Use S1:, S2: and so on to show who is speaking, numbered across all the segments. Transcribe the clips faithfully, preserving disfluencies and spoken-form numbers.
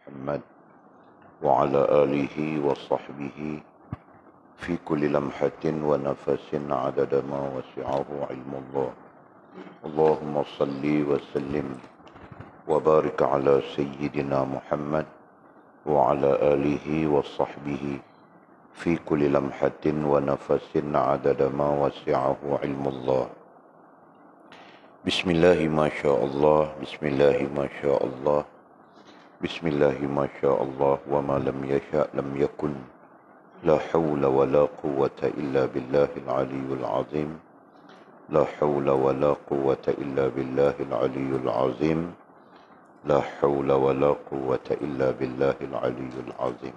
S1: محمد وعلى آله وصحبه في كل لمحة ونفس عدد ما وسعه علم الله. اللهم صل وسلم وبارك على سيدنا محمد وعلى آله وصحبه في كل لمحة ونفس عدد ما وسعه علم الله. بسم الله ما شاء الله، بسم الله ما شاء الله، بسم الله ما شاء الله، وما لم يشاء لم يكن. لا حول ولا قوة إلا بالله العلي العظيم. لا حول ولا قوة إلا بالله العلي العظيم. لا حول ولا قوة إلا بالله العلي العظيم.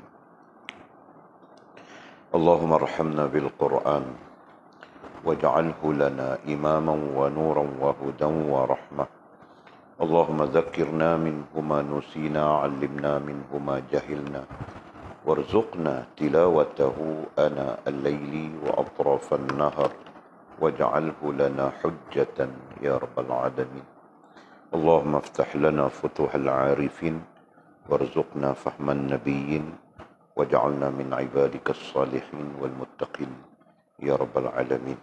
S1: اللهم ارحمنا بالقرآن واجعله لنا إماما ونورا وهدى ورحمة. اللهم ذكرنا منه ما نسينا، علمنا منه ما جهلنا، وارزقنا تلاوته آناء الليل وأطراف النهر، واجعله لنا حجة يا رب العالمين. اللهم افتح لنا فتوح العارفين، وارزقنا فهم النبيين، واجعلنا من عبادك الصالحين والمتقين يا رب العالمين.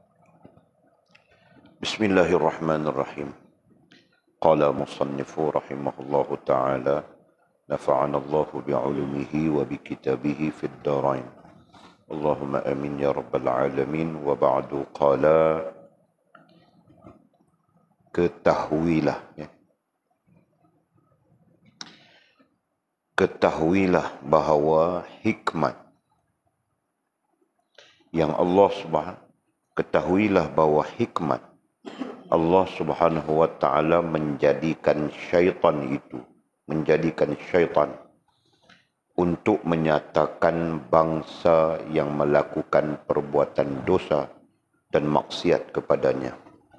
S1: بسم الله الرحمن الرحيم. قال مصنف رحمه الله تعالى: نفعنا الله بعلمه وبكتابه في الدارين. اللهم آمين يا رب العالمين. وبعد قال: ketahuilah ya. Ketahuilah bahawa hikmat yang Allah Subhanahu ketahuilah bahawa hikmat Allah Subhanahu wa taala menjadikan syaitan itu menjadikan syaitan untuk menyatakan bangsa yang melakukan perbuatan dosa dan maksiat kepadanya.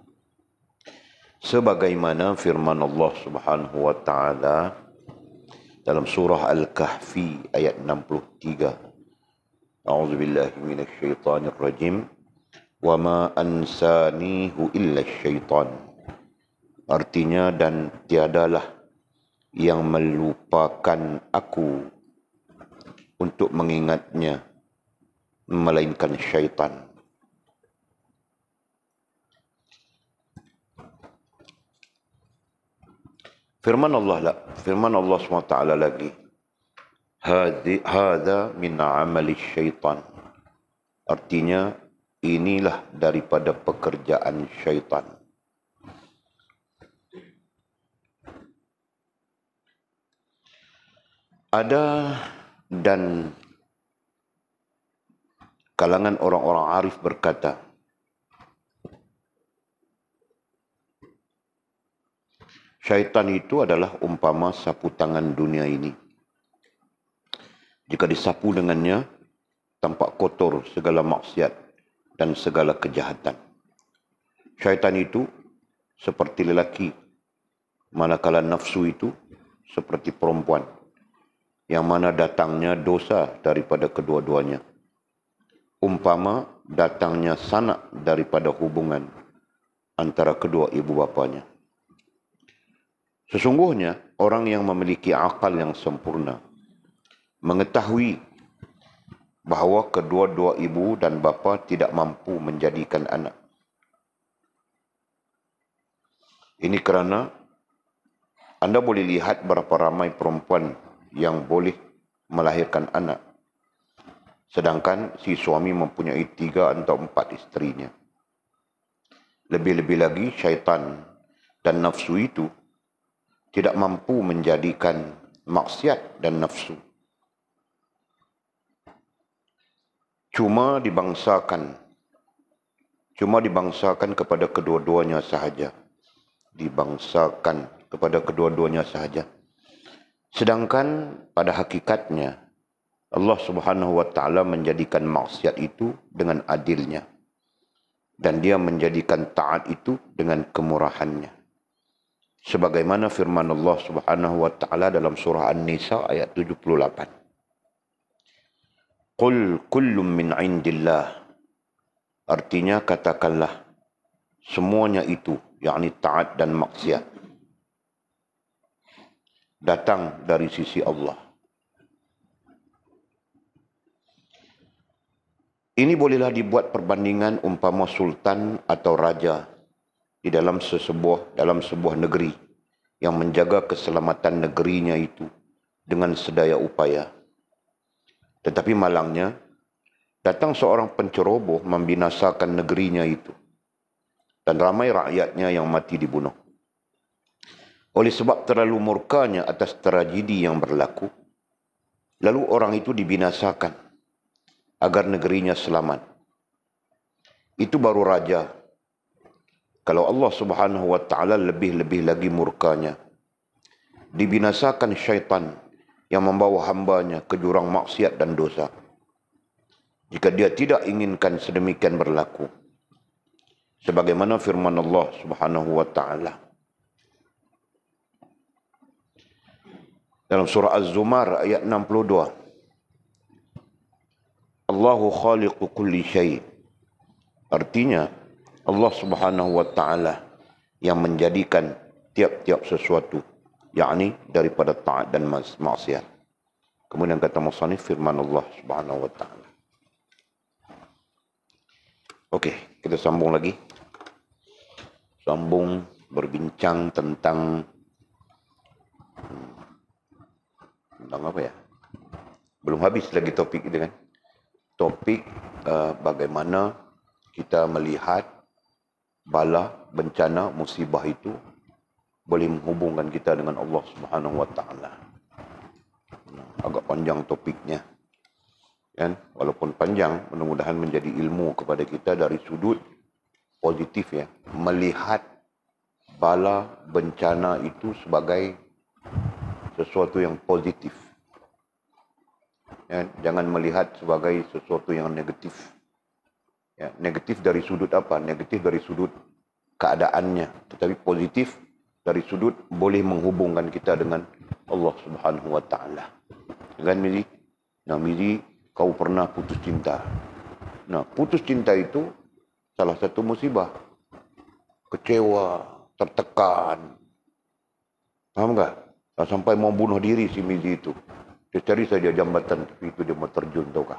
S1: Sebagaimana firman Allah Subhanahu wa taala dalam surah Al-Kahfi ayat enam puluh tiga. A'udzubillahi minasyaitonir rajim. Wa ma ansanihu illa syaitan. Artinya, dan tiadalah yang melupakan aku untuk mengingatnya melainkan syaitan. Firman Allah lah, firman Allah subhanahu wa taala lagi, hadza min amali syaitan. Artinya, inilah daripada pekerjaan syaitan. Ada dan kalangan orang-orang arif berkata, syaitan itu adalah umpama sapu tangan dunia ini. Jika disapu dengannya, tampak kotor segala maksiat dan segala kejahatan. Syaitan itu seperti lelaki, manakala nafsu itu seperti perempuan, yang mana datangnya dosa daripada kedua-duanya. Umpama datangnya sanak daripada hubungan antara kedua ibu bapanya. Sesungguhnya orang yang memiliki akal yang sempurna mengetahui bahawa kedua-dua ibu dan bapa tidak mampu menjadikan anak. Ini kerana anda boleh lihat berapa ramai perempuan yang boleh melahirkan anak, sedangkan si suami mempunyai tiga atau empat isterinya. Lebih-lebih lagi syaitan dan nafsu itu tidak mampu menjadikan maksiat dan nafsu. Cuma dibangsakan, cuma dibangsakan kepada kedua-duanya sahaja. Dibangsakan kepada kedua-duanya sahaja. Sedangkan pada hakikatnya, Allah Subhanahu wa taala menjadikan maksiat itu dengan adilnya. Dan dia menjadikan taat itu dengan kemurahannya. Sebagaimana firman Allah Subhanahu wa taala dalam surah An-Nisa ayat tujuh puluh lapan. Qul kullum min indillah. Artinya, katakanlah semuanya itu, yakni taat dan maksiat, datang dari sisi Allah. Ini bolehlah dibuat perbandingan umpama sultan atau raja di dalam sesebuah dalam sebuah negeri yang menjaga keselamatan negerinya itu dengan sedaya upaya. Tetapi malangnya, datang seorang penceroboh membinasakan negerinya itu dan ramai rakyatnya yang mati dibunuh. Oleh sebab terlalu murkanya atas tragedi yang berlaku, lalu orang itu dibinasakan agar negerinya selamat. Itu baru raja. Kalau Allah Subhanahu wa taala lebih-lebih lagi murkanya, dibinasakan syaitan yang membawa hambanya ke jurang maksiat dan dosa. Jika dia tidak inginkan sedemikian berlaku, sebagaimana firman Allah Subhanahu wa taala dalam surah Az-Zumar ayat enam puluh dua, Allahu khaliqu kulli syai'. Artinya Allah Subhanahu wa taala yang menjadikan tiap-tiap sesuatu, yakni daripada taat dan maksiat. Kemudian kata musannif firman Allah Subhanahu wa taala. Okey, kita sambung lagi. Sambung berbincang tentang hmm, tentang apa ya? Belum habis lagi topik itu kan. Topik uh, bagaimana kita melihat bala, bencana, musibah itu boleh menghubungkan kita dengan Allah Subhanahu wa taala. Agak panjang topiknya. Kan? Walaupun panjang, mudah-mudahan menjadi ilmu kepada kita dari sudut positif ya. Melihat bala, bencana itu sebagai sesuatu yang positif. Ya, jangan melihat sebagai sesuatu yang negatif. Ya, negatif dari sudut apa? Negatif dari sudut keadaannya. Tetapi positif dari sudut boleh menghubungkan kita dengan Allah Subhanahu wa taala. Kan Mizi? Nah, Mizi, kau pernah putus cinta. Nah, putus cinta itu salah satu musibah. Kecewa, tertekan. Paham tak? Sampai mau bunuh diri si Mizi itu. Dia cari saja jambatan, tapi itu dia mau terjun, tahukah?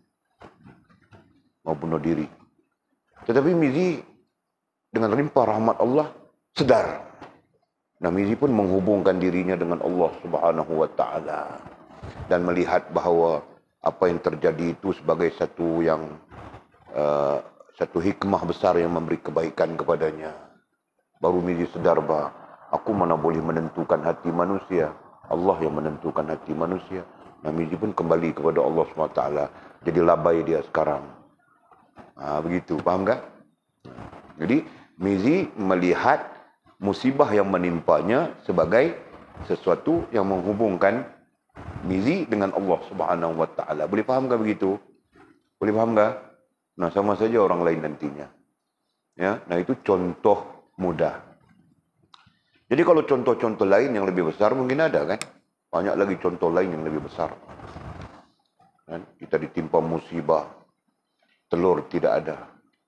S1: Mau bunuh diri. Tetapi Mizi dengan limpah rahmat Allah sedar. Nah, Mizi pun menghubungkan dirinya dengan Allah Subhanahu wa taala dan melihat bahawa apa yang terjadi itu sebagai satu yang uh, satu hikmah besar yang memberi kebaikan kepadanya. Baru Mizi sedar bahawa aku mana boleh menentukan hati manusia. Allah yang menentukan hati manusia. Nah, Mizi pun kembali kepada Allah subhanahu wa taala. Jadi labai dia sekarang. Ha, begitu, faham tak? Jadi, Mizi melihat musibah yang menimpanya sebagai sesuatu yang menghubungkan Mizi dengan Allah subhanahu wa taala. Boleh faham tak begitu? Boleh faham tak? Nah, sama saja orang lain nantinya. Ya, nah itu contoh mudah. Jadi kalau contoh-contoh lain yang lebih besar mungkin ada kan? Banyak lagi contoh lain yang lebih besar. Kan? Kita ditimpa musibah, telur tidak ada,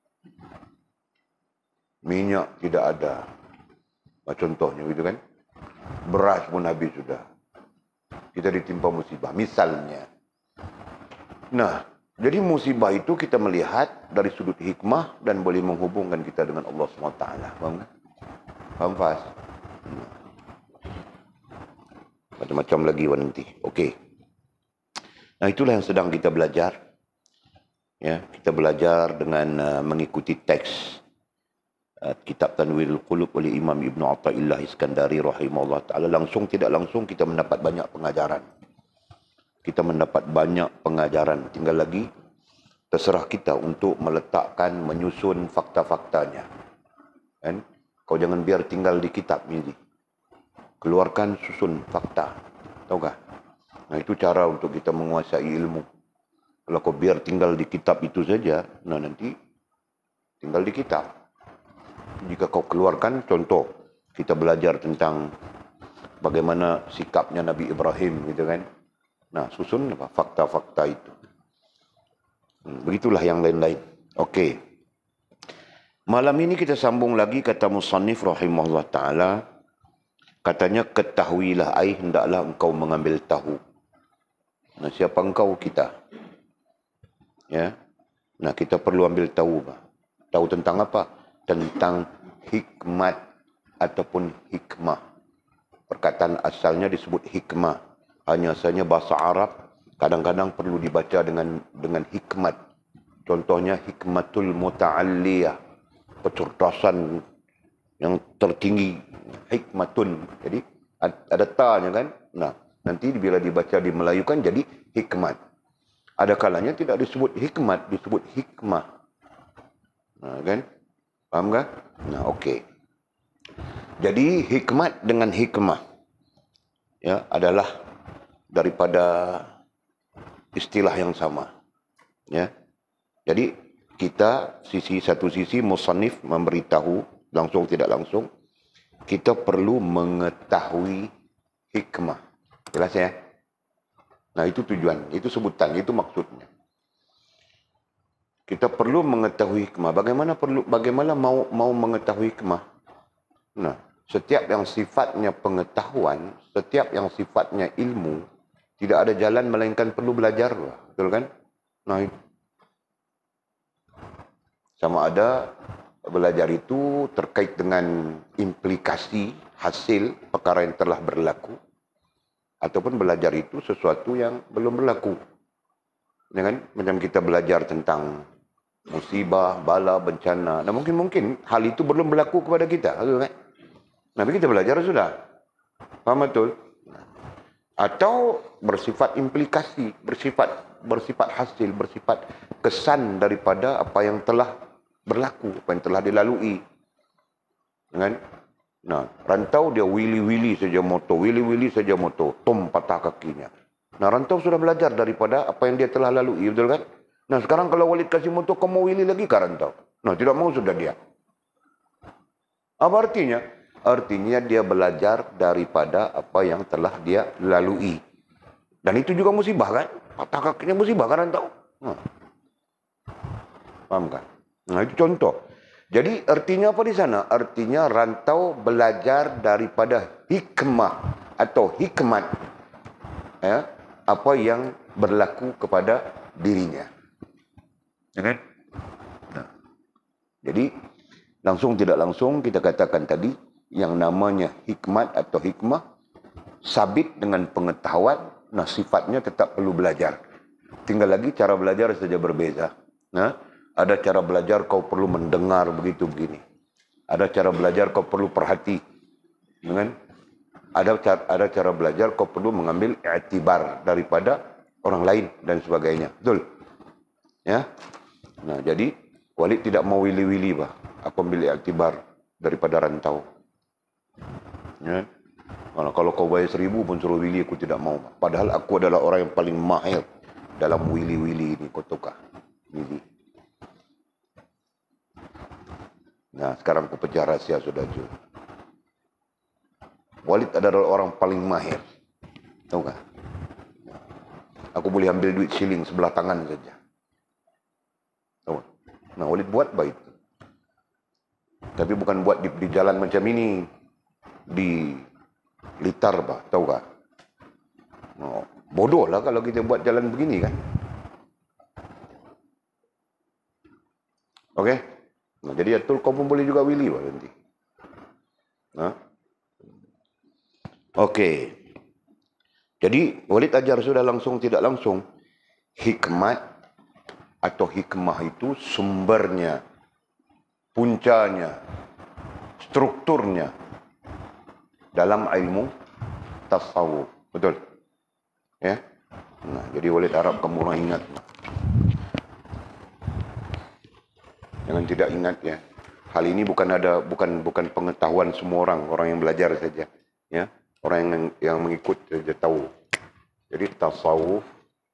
S1: minyak tidak ada. Nah, contohnya gitu kan? Beras pun habis sudah. Kita ditimpa musibah, misalnya. Nah, jadi musibah itu kita melihat dari sudut hikmah dan boleh menghubungkan kita dengan Allah subhanahu wa taala. Faham kan? Faham pas? Macam-macam lagi nanti. Okey. Nah, itulah yang sedang kita belajar. Ya, kita belajar dengan uh, mengikuti teks uh, kitab Tanwirul Qulub oleh Imam Ibn Athaillah Iskandari rahimahullah taala. Langsung tidak langsung kita mendapat banyak pengajaran. Kita mendapat banyak pengajaran. Tinggal lagi terserah kita untuk meletakkan, menyusun fakta-faktanya. Kan? Kau jangan biar tinggal di kitab ini. Keluarkan, susun fakta. Tahukah? Nah, itu cara untuk kita menguasai ilmu. Kalau kau biar tinggal di kitab itu saja, nah nanti tinggal di kitab. Jika kau keluarkan, contoh, kita belajar tentang bagaimana sikapnya Nabi Ibrahim, gitu kan? Nah, susun apa? Fakta-fakta itu. Hmm, begitulah yang lain-lain. Okey. Malam ini kita sambung lagi kata musannif rahimahullah ta'ala. Katanya, ketahuilah ai hendaklah engkau mengambil tahu. Nah, siapa engkau? Kita. Ya. Nah, kita perlu ambil tahu. Tahu tentang apa? Tentang hikmat ataupun hikmah. Perkataan asalnya disebut hikmah. Hanya saja bahasa Arab kadang-kadang perlu dibaca dengan dengan hikmat. Contohnya hikmatul muta'alliyah, kecerdasan yang tertinggi, hikmatun. Jadi ada ta-nya kan. Nah, nanti bila dibaca di Melayu kan jadi hikmat. Ada kalanya tidak disebut hikmat, disebut hikmah. Nah, kan? Faham kan? Nah, okey. Jadi hikmat dengan hikmah ya adalah daripada istilah yang sama. Ya. Jadi kita sisi satu sisi musannif memberitahu langsung tidak langsung kita perlu mengetahui hikmah. Jelas ya? Nah, itu tujuan, itu sebutan, itu maksudnya. Kita perlu mengetahui hikmah. Bagaimana perlu bagaimana mau mau mengetahui hikmah? Nah, setiap yang sifatnya pengetahuan, setiap yang sifatnya ilmu, tidak ada jalan melainkan perlu belajar, betul kan? Nah, sama ada belajar itu terkait dengan implikasi hasil perkara yang telah berlaku, ataupun belajar itu sesuatu yang belum berlaku. Ya kan? Macam kita belajar tentang musibah, bala, bencana. Nah, mungkin-mungkin hal itu belum berlaku kepada kita, betul kan? Tapi kita belajar sudah. Faham betul? Atau bersifat implikasi, bersifat bersifat hasil, bersifat kesan daripada apa yang telah berlaku, apa yang telah dilalui. Kan? Nah, rantau dia wili-wili saja motor, wili-wili saja motor, tom patah kakinya. Nah, rantau sudah belajar daripada apa yang dia telah lalui, betul kan? Nah, sekarang kalau Walid kasih motor, kamu wili lagi ke rantau? Nah, tidak mau sudah dia. Apa artinya? Artinya dia belajar daripada apa yang telah dia lalui. Dan itu juga musibah kan? Patah kakinya musibah kan rantau? Nah. Paham kan? Nah, itu contoh. Jadi artinya apa di sana? Artinya rantau belajar daripada hikmah atau hikmat ya, apa yang berlaku kepada dirinya. Ya kan? Nah. Jadi langsung tidak langsung kita katakan tadi yang namanya hikmat atau hikmah sabit dengan pengetahuan, nah sifatnya tetap perlu belajar. Tinggal lagi cara belajar saja berbeza. Nah, ada cara belajar kau perlu mendengar begitu begini. Ada cara belajar kau perlu perhati. Dengan ada cara, ada cara belajar kau perlu mengambil i'tibar daripada orang lain dan sebagainya. Betul? Ya. Nah, jadi Walid tidak mau wili-wili bah. Aku ambil i'tibar daripada rantau. Ya. Kalau, kalau kau bayar seribu pun suruh wili aku tidak mau. Padahal aku adalah orang yang paling mahir dalam wili-wili ini, kau tukar. Wili. Nah, sekarang aku pecah rahsia sudah Jul. Walid adalah orang paling mahir. Tahu tak? Aku boleh ambil duit shilling sebelah tangan saja. Tahu? Nah, Walid buat baik. Tapi bukan buat di, di jalan macam ini. Di litar bah, tahu tak? Oh, bodoh lah kalau kita buat jalan begini kan. Oke? Okay? Nah, jadi atul kau pun boleh juga willy bah nanti. Nah. Oke. Okay. Jadi Walid ajar sudah langsung tidak langsung. Hikmat atau hikmah itu sumbernya, puncanya, strukturnya dalam ilmu tasawuf. Betul? Ya. Nah, jadi Walid Arab kamu orang ingat. Jangan tidak ingat ya. Hal ini bukan ada bukan bukan pengetahuan semua orang, orang yang belajar saja, ya. Orang yang yang mengikut saja tahu. Jadi tasawuf.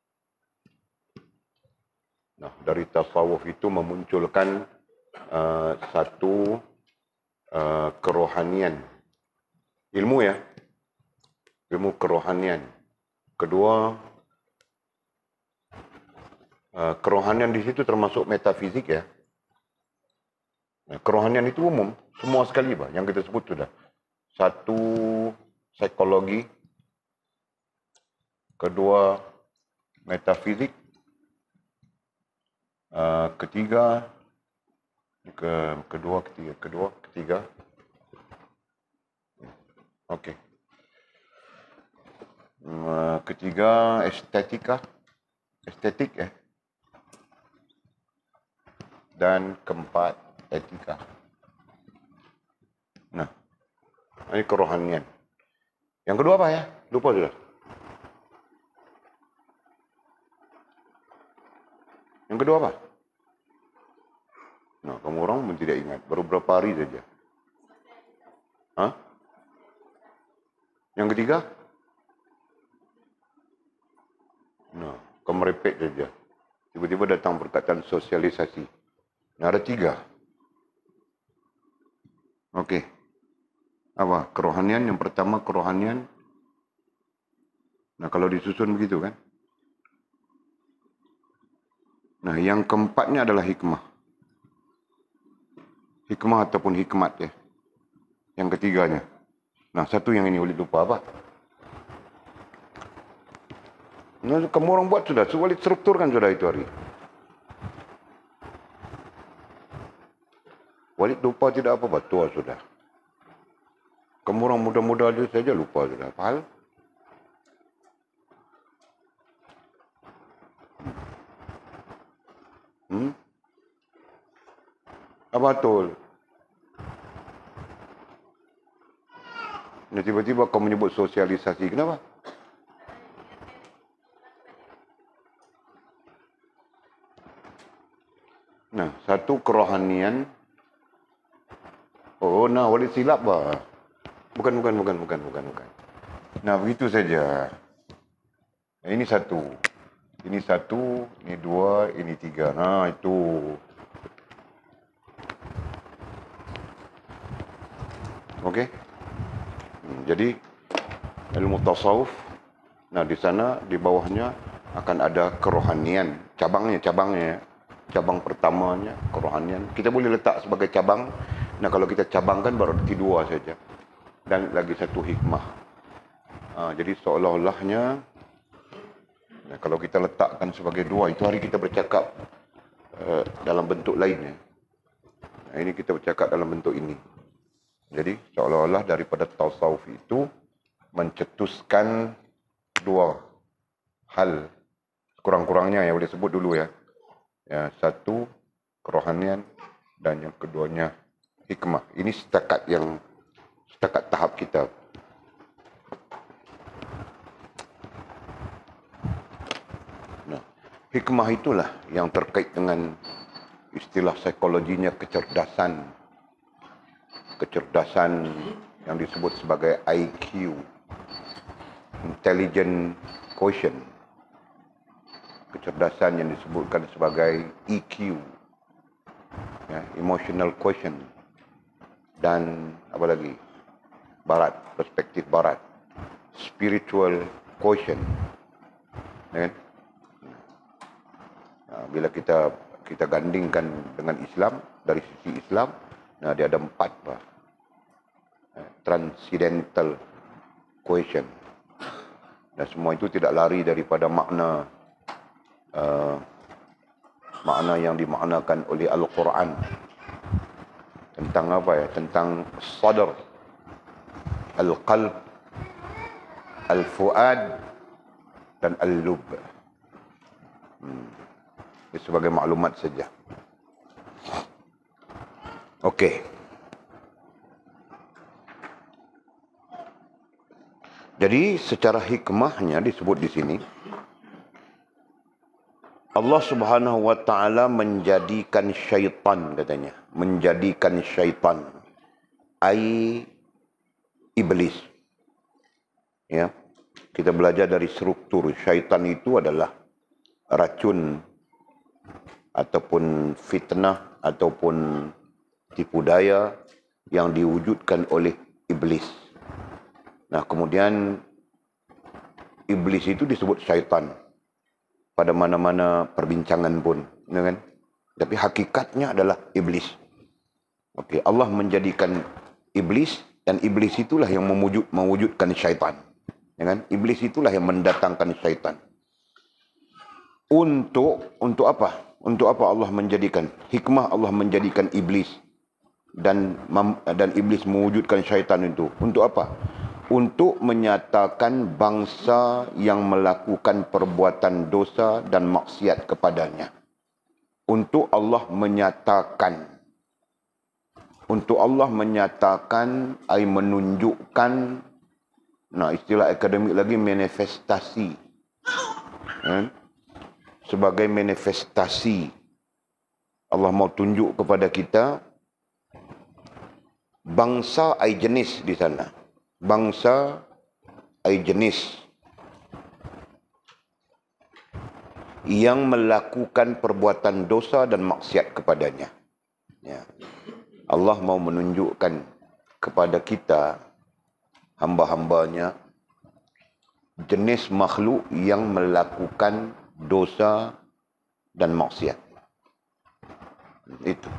S1: Nah, dari tasawuf itu memunculkan uh, satu uh, kerohanian. Ilmu ya. Ilmu kerohanian. Kedua, uh, kerohanian di situ termasuk metafizik ya. Nah, kerohanian itu umum, semua sekali bah, yang kita sebut sudah. Satu, psikologi. Kedua, metafizik. Uh, ketiga, ke, kedua, ketiga, kedua, ketiga. Okey. Uh, ketiga, estetika. Estetik eh. Dan keempat, etika. Nah, ini kerohanian. Yang kedua apa ya? Lupa sudah. Yang kedua apa? Nah, kamu orang pun tidak ingat. Baru berapa hari saja. Hah? Yang ketiga? Nah, kamu merepek saja. Tiba-tiba datang perkataan sosialisasi. Nah, ada tiga. Okey. Apa? Kerohanian. Yang pertama, kerohanian. Nah, kalau disusun begitu kan? Nah, yang keempatnya adalah hikmah. Hikmah ataupun hikmat ya. Yang ketiganya. Nah, satu yang ini Walid lupa apa? Nah, kamu orang buat sudah. So, Walid strukturkan sudah itu hari. Walid lupa tidak apa-apa. Tua sudah. Kamu orang muda-muda saja lupa sudah. Apa hal? Hmm? Apa betul? Nah, tiba-tiba kau menyebut sosialisasi. Kenapa? Nah, satu kerohanian. Oh, nah, Walid silap bah. Bukan, bukan, bukan, bukan, bukan, bukan. Nah, begitu saja. Nah, ini satu. Ini satu, ini dua, ini tiga. Nah, itu. Okey. Hmm, jadi, ilmu tasawuf. Nah, di sana, di bawahnya akan ada kerohanian. Cabangnya, cabangnya. Cabang pertamanya, kerohanian. Kita boleh letak sebagai cabang. Nah, kalau kita cabangkan baru ada dua saja. Dan lagi satu hikmah. Ha, jadi seolah-olahnya, nah, kalau kita letakkan sebagai dua, itu hari kita bercakap uh, dalam bentuk lain. Ya. Nah, ini kita bercakap dalam bentuk ini. Jadi seolah-olah daripada tasawuf itu mencetuskan dua hal. Kurang-kurangnya yang boleh sebut dulu ya. Ya, satu, kerohanian. Dan yang keduanya, hikmah. Ini setakat yang setakat tahap kita. Nah, hikmah itulah yang terkait dengan istilah psikologinya kecerdasan. Kecerdasan yang disebut sebagai I Q. Intelligent quotient. Kecerdasan yang disebutkan sebagai E Q. Ya, emotional quotient. Dan apa lagi? Barat, perspektif barat. Spiritual quotient. Ya, nah, bila kita kita gandingkan dengan Islam, dari sisi Islam, nah dia ada empat bah. Transcendental quotient. Dan semua itu tidak lari daripada makna uh, makna yang dimaknakan oleh Al-Quran. Tentang apa ya? Tentang sadar, al-qalb, al-fuad, dan al-lub. Hmm. Ini sebagai maklumat saja. Okey. Jadi secara hikmahnya disebut di sini, Allah Subhanahu wa taala menjadikan syaitan katanya, menjadikan syaitan ai iblis. Ya. Kita belajar dari struktur syaitan itu adalah racun ataupun fitnah ataupun tipu daya yang diwujudkan oleh iblis. Nah, kemudian iblis itu disebut syaitan pada mana-mana perbincangan pun, ya kan? Tapi hakikatnya adalah iblis. Okey, Allah menjadikan iblis Dan iblis itulah yang mewujud, mewujudkan syaitan. Ya kan? Iblis itulah yang mendatangkan syaitan. Untuk untuk apa? Untuk apa Allah menjadikan? Hikmah Allah menjadikan iblis dan dan iblis mewujudkan syaitan itu. Untuk apa? Untuk menyatakan bangsa yang melakukan perbuatan dosa dan maksiat kepadanya. Untuk Allah menyatakan. Untuk Allah menyatakan, ay menunjukkan, nah istilah akademik lagi, manifestasi. Ya? Sebagai manifestasi. Allah mau tunjuk kepada kita, bangsa ay jenis di sana. Bangsa ay jenis yang melakukan perbuatan dosa dan maksiat kepadanya. Ya. Allah mau menunjukkan kepada kita, hamba-hambanya, jenis makhluk yang melakukan dosa dan maksiat. Itu.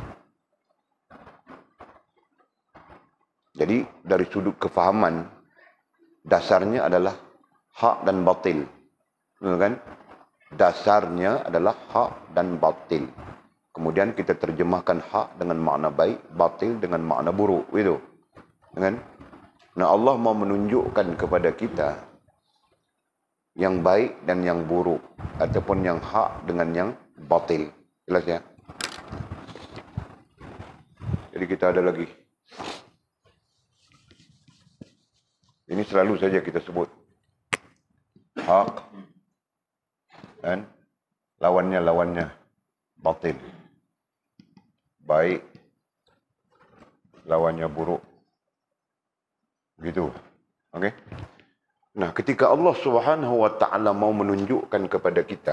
S1: Jadi dari sudut kefahaman, dasarnya adalah hak dan batil. Kan? Dasarnya adalah hak dan batil. Kemudian kita terjemahkan hak dengan makna baik, batil dengan makna buruk. Itu. Kan? Nah Allah mau menunjukkan kepada kita yang baik dan yang buruk. Ataupun yang hak dengan yang batil. Jelas ya? Jadi kita ada lagi. Ini selalu saja kita sebut. Hak. Dan lawannya-lawannya batil. Baik, lawannya buruk. Gitu. Okey. Nah, ketika Allah Subhanahu wa taala mau menunjukkan kepada kita,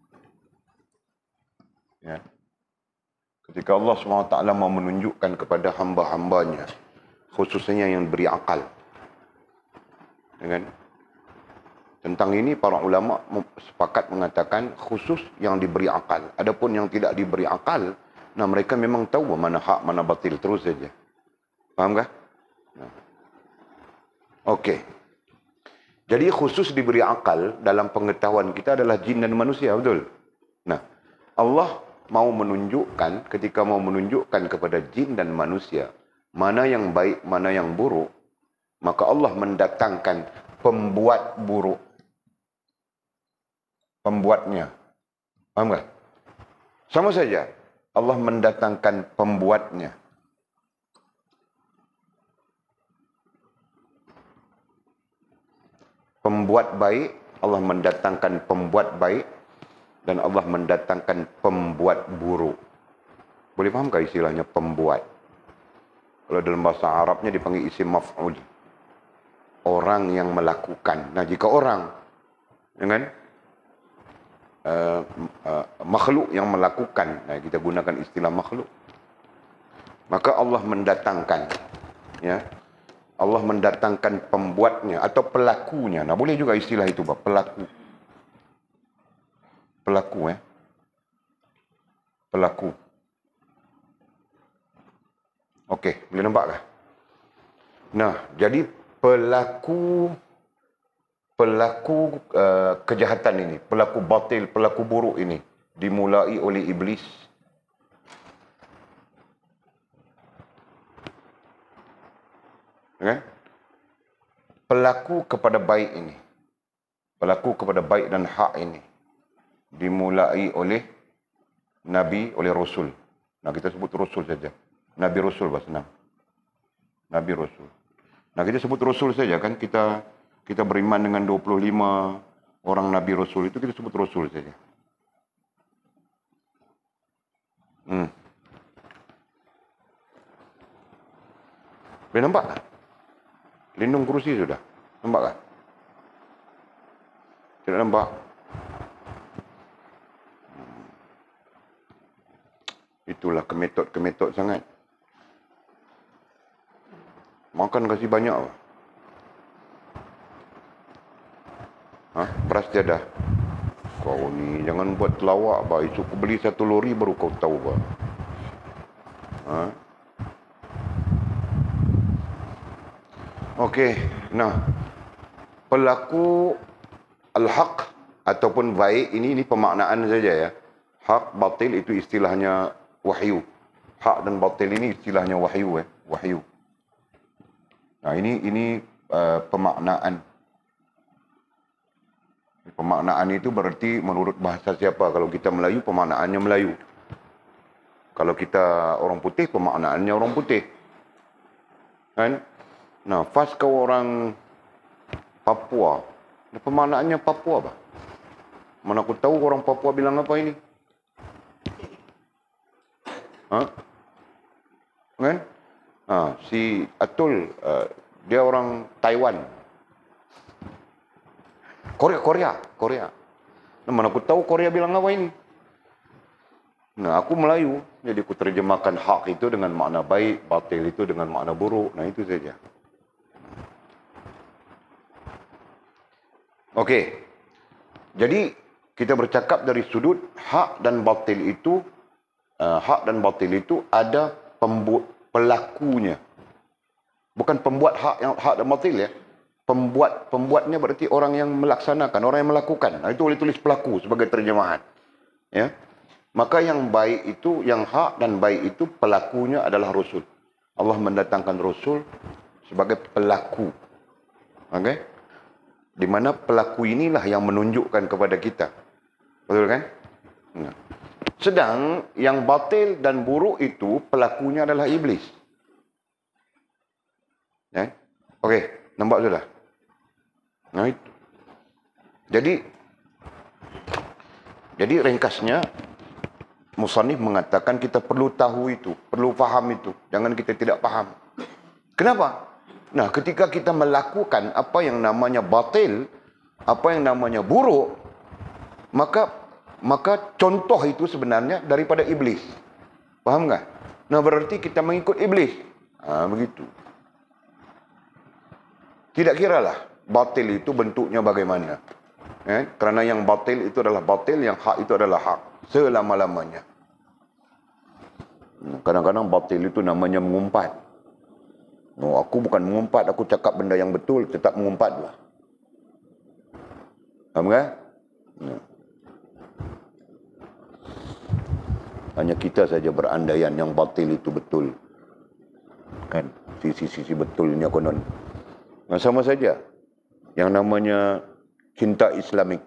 S1: ya. Ketika Allah Subhanahu wa taala mau menunjukkan kepada hamba-hambanya, khususnya yang beri akal. Ya kan? Tentang ini para ulama sepakat mengatakan khusus yang diberi akal. Adapun yang tidak diberi akal, nah mereka memang tahu mana hak, mana batil, terus saja. Faham kah? Nah. Okey. Jadi khusus diberi akal dalam pengetahuan kita adalah jin dan manusia, betul? Nah, Allah mau menunjukkan, ketika mau menunjukkan kepada jin dan manusia, mana yang baik, mana yang buruk, maka Allah mendatangkan pembuat buruk. Pembuatnya. Faham kah? Sama saja. Allah mendatangkan pembuatnya. Pembuat baik, Allah mendatangkan pembuat baik. Dan Allah mendatangkan pembuat buruk. Boleh fahamkah istilahnya pembuat? Kalau dalam bahasa Arabnya dipanggil isim maf'ul. Orang yang melakukan. Nah jika orang, dengan Uh, uh, makhluk yang melakukan, nah, kita gunakan istilah makhluk, maka Allah mendatangkan, ya, Allah mendatangkan pembuatnya atau pelakunya. Nah boleh juga istilah itu, Pak, pelaku, pelaku, ya, pelaku. Okey, boleh nampak kah? Nah jadi pelaku Pelaku uh, kejahatan ini, pelaku batil, pelaku buruk ini dimulai oleh iblis. Okay? Pelaku kepada baik ini, pelaku kepada baik dan hak ini dimulai oleh Nabi, oleh Rasul. Nah kita sebut Rasul saja. Nabi Rasul, bah senang. Nabi Rasul. Nah kita sebut Rasul saja kan, kita Kita beriman dengan dua puluh lima orang Nabi Rasul itu, kita sebut Rasul saja. Hmm. Boleh nampak tak? Lindung kerusi sudah. Nampak tak? Tidak nampak? Hmm. Itulah kemetod-kemetod sangat. Makan kasih banyak lah. Ha? Beras tiada. Kau ni jangan buat telawak, bah. Esok aku beli satu lori baru kau tahu, bah. Ha? Okey, nah. Pelaku al-haq ataupun baik ini ini pemaknaan saja ya. Hak, batil itu istilahnya wahyu. Hak dan batil ini istilahnya wahyu eh, wahyu. Nah, ini ini uh, pemaknaan. Pemaknaan itu berarti menurut bahasa siapa? Kalau kita Melayu, pemaknaannya Melayu. Kalau kita orang putih, pemaknaannya orang putih. Kan? Nah, pas kau orang Papua, pemaknaannya Papua apa? Mana aku tahu orang Papua bilang apa ini? Hah? Kan? Ha, si Atul, uh, dia orang Taiwan. Korea, Korea, Korea. Nah, mana aku tahu Korea bilang apa ini? Nah, aku Melayu, jadi aku terjemahkan hak itu dengan makna baik, batil itu dengan makna buruk. Nah, itu saja. Okey. Jadi, kita bercakap dari sudut hak dan batil itu, uh, hak dan batil itu ada pembuat pelakunya. Bukan pembuat hak yang hak dan batil ya. Pembuat pembuatnya berarti orang yang melaksanakan, orang yang melakukan. Nah, itu boleh tulis pelaku sebagai terjemahan. Ya. Maka yang baik itu, yang hak dan baik itu pelakunya adalah Rasul. Allah mendatangkan Rasul sebagai pelaku. Okey? Di mana pelaku inilah yang menunjukkan kepada kita. Betul kan? Nah. Sedang yang batil dan buruk itu pelakunya adalah iblis. Ya? Okey, nampak sudah? Nah itu. Jadi jadi ringkasnya musannif mengatakan kita perlu tahu itu, perlu faham itu. Jangan kita tidak faham. Kenapa? Nah, ketika kita melakukan apa yang namanya batil, apa yang namanya buruk, maka maka contoh itu sebenarnya daripada iblis. Faham tak? Nah, berarti kita mengikut iblis. Ah, begitu. Tidak kiralah batil itu bentuknya bagaimana. Eh? Kerana yang batil itu adalah batil, yang hak itu adalah hak. Selama-lamanya. Kadang-kadang batil itu namanya mengumpat. No, aku bukan mengumpat, aku cakap benda yang betul, tetap mengumpat lah. Faham kan? No. Hanya kita saja berandaian yang batil itu betul. Kan? Sisi-sisi betulnya konon. Nah, sama saja. Yang namanya cinta Islamik.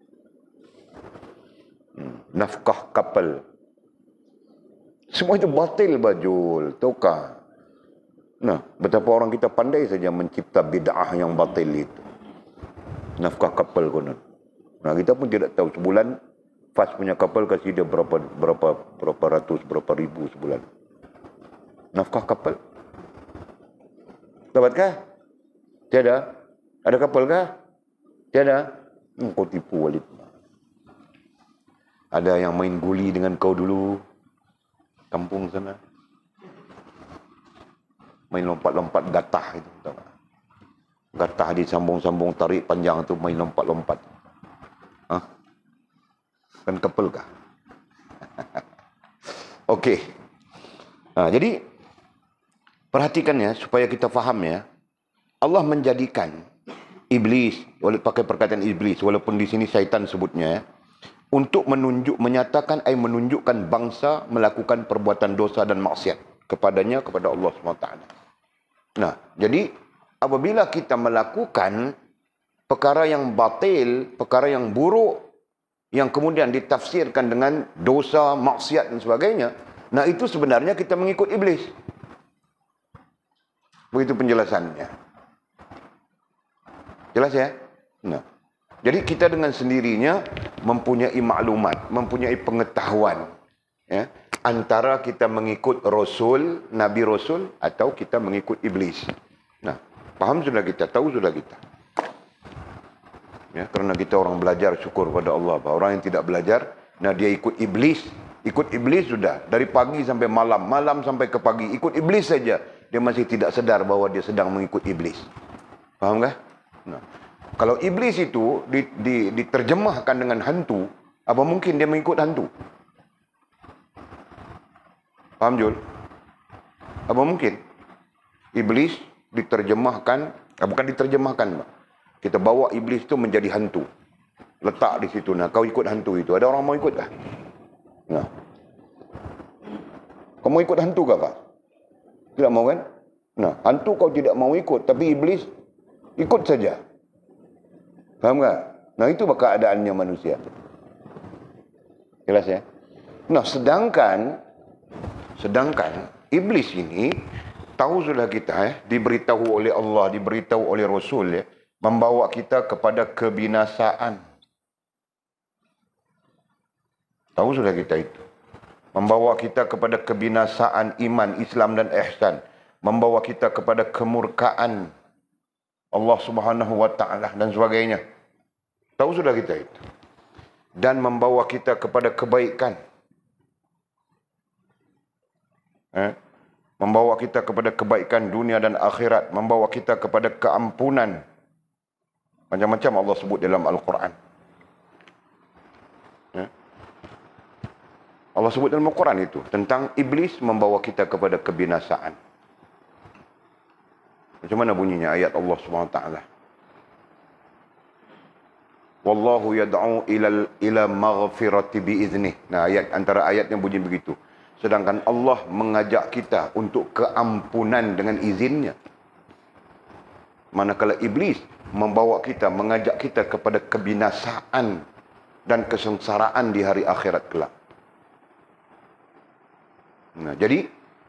S1: Hmm. Nafkah kapal. Semua itu batil bajul. Tahukah? Nah, betapa orang kita pandai saja mencipta bid'ah yang batil itu. Nafkah kapal konon. Nah, kita pun tidak tahu sebulan Fas punya kapal kasih dia berapa berapa berapa ratus berapa ribu sebulan. Nafkah kapal. Dapatkah? Tiada. Ada kapal kah? Tiada. Hmm, kau tipu Walid. Ada yang main guli dengan kau dulu. Kampung sana. Main lompat-lompat gatah itu. Gatah disambung-sambung tarik panjang tu main lompat-lompat. Hah? Kan kapal kah? Okey. Nah, jadi perhatikan ya supaya kita faham ya. Allah menjadikan iblis, walaupun pakai perkataan iblis walaupun di sini syaitan sebutnya ya, untuk menunjuk menyatakan ai menunjukkan bangsa melakukan perbuatan dosa dan maksiat kepadanya kepada Allah subhanahu wa taala. Nah, jadi apabila kita melakukan perkara yang batil, perkara yang buruk, yang kemudian ditafsirkan dengan dosa, maksiat dan sebagainya, nah itu sebenarnya kita mengikut iblis. Begitu penjelasannya. Jelas ya? Nah, jadi kita dengan sendirinya mempunyai maklumat, mempunyai pengetahuan, ya, antara kita mengikut Rasul, Nabi Rasul, atau kita mengikut iblis. Nah, faham sudah kita, tahu sudah kita. Ya, kerana kita orang belajar, syukur pada Allah. Orang yang tidak belajar, nah dia ikut iblis, ikut iblis sudah dari pagi sampai malam, malam sampai ke pagi ikut iblis saja, dia masih tidak sedar bahwa dia sedang mengikut iblis. Faham kah? Nah, kalau iblis itu di, di, diterjemahkan dengan hantu, apa mungkin dia mengikut hantu? Faham Jul? Apa mungkin? Iblis diterjemahkan, eh, bukan diterjemahkan, kita bawa iblis itu menjadi hantu. Letak di situ, nah kau ikut hantu itu. Ada orang mau ikut kah? Nah. Kau mau ikut hantu kah, Pak? Tidak mau kan? Nah, hantu kau tidak mau ikut, tapi iblis ikut saja. Faham tak? Nah, itu keadaannya manusia. Jelas ya? Nah, sedangkan sedangkan iblis ini tahu sudah kita eh diberitahu oleh Allah, diberitahu oleh Rasul ya, membawa kita kepada kebinasaan. Tahu sudah kita itu. Membawa kita kepada kebinasaan iman, Islam dan ihsan. Membawa kita kepada kemurkaan Allah Subhanahu wa taala dan sebagainya. Tahu sudah kita itu. Dan membawa kita kepada kebaikan. Eh? Membawa kita kepada kebaikan dunia dan akhirat. Membawa kita kepada keampunan. Macam-macam Allah sebut dalam Al-Quran. Eh? Allah sebut dalam Al-Quran itu. Tentang iblis membawa kita kepada kebinasaan. Macam mana bunyinya ayat Allah subhanahu wa taala? Wallahu yad'u ila ila maghfirati biiznih. Nah, ayat antara ayatnya bunyi begitu. Sedangkan Allah mengajak kita untuk keampunan dengan izinnya. Manakala iblis membawa kita, mengajak kita kepada kebinasaan dan kesengsaraan di hari akhirat kelak. Nah, jadi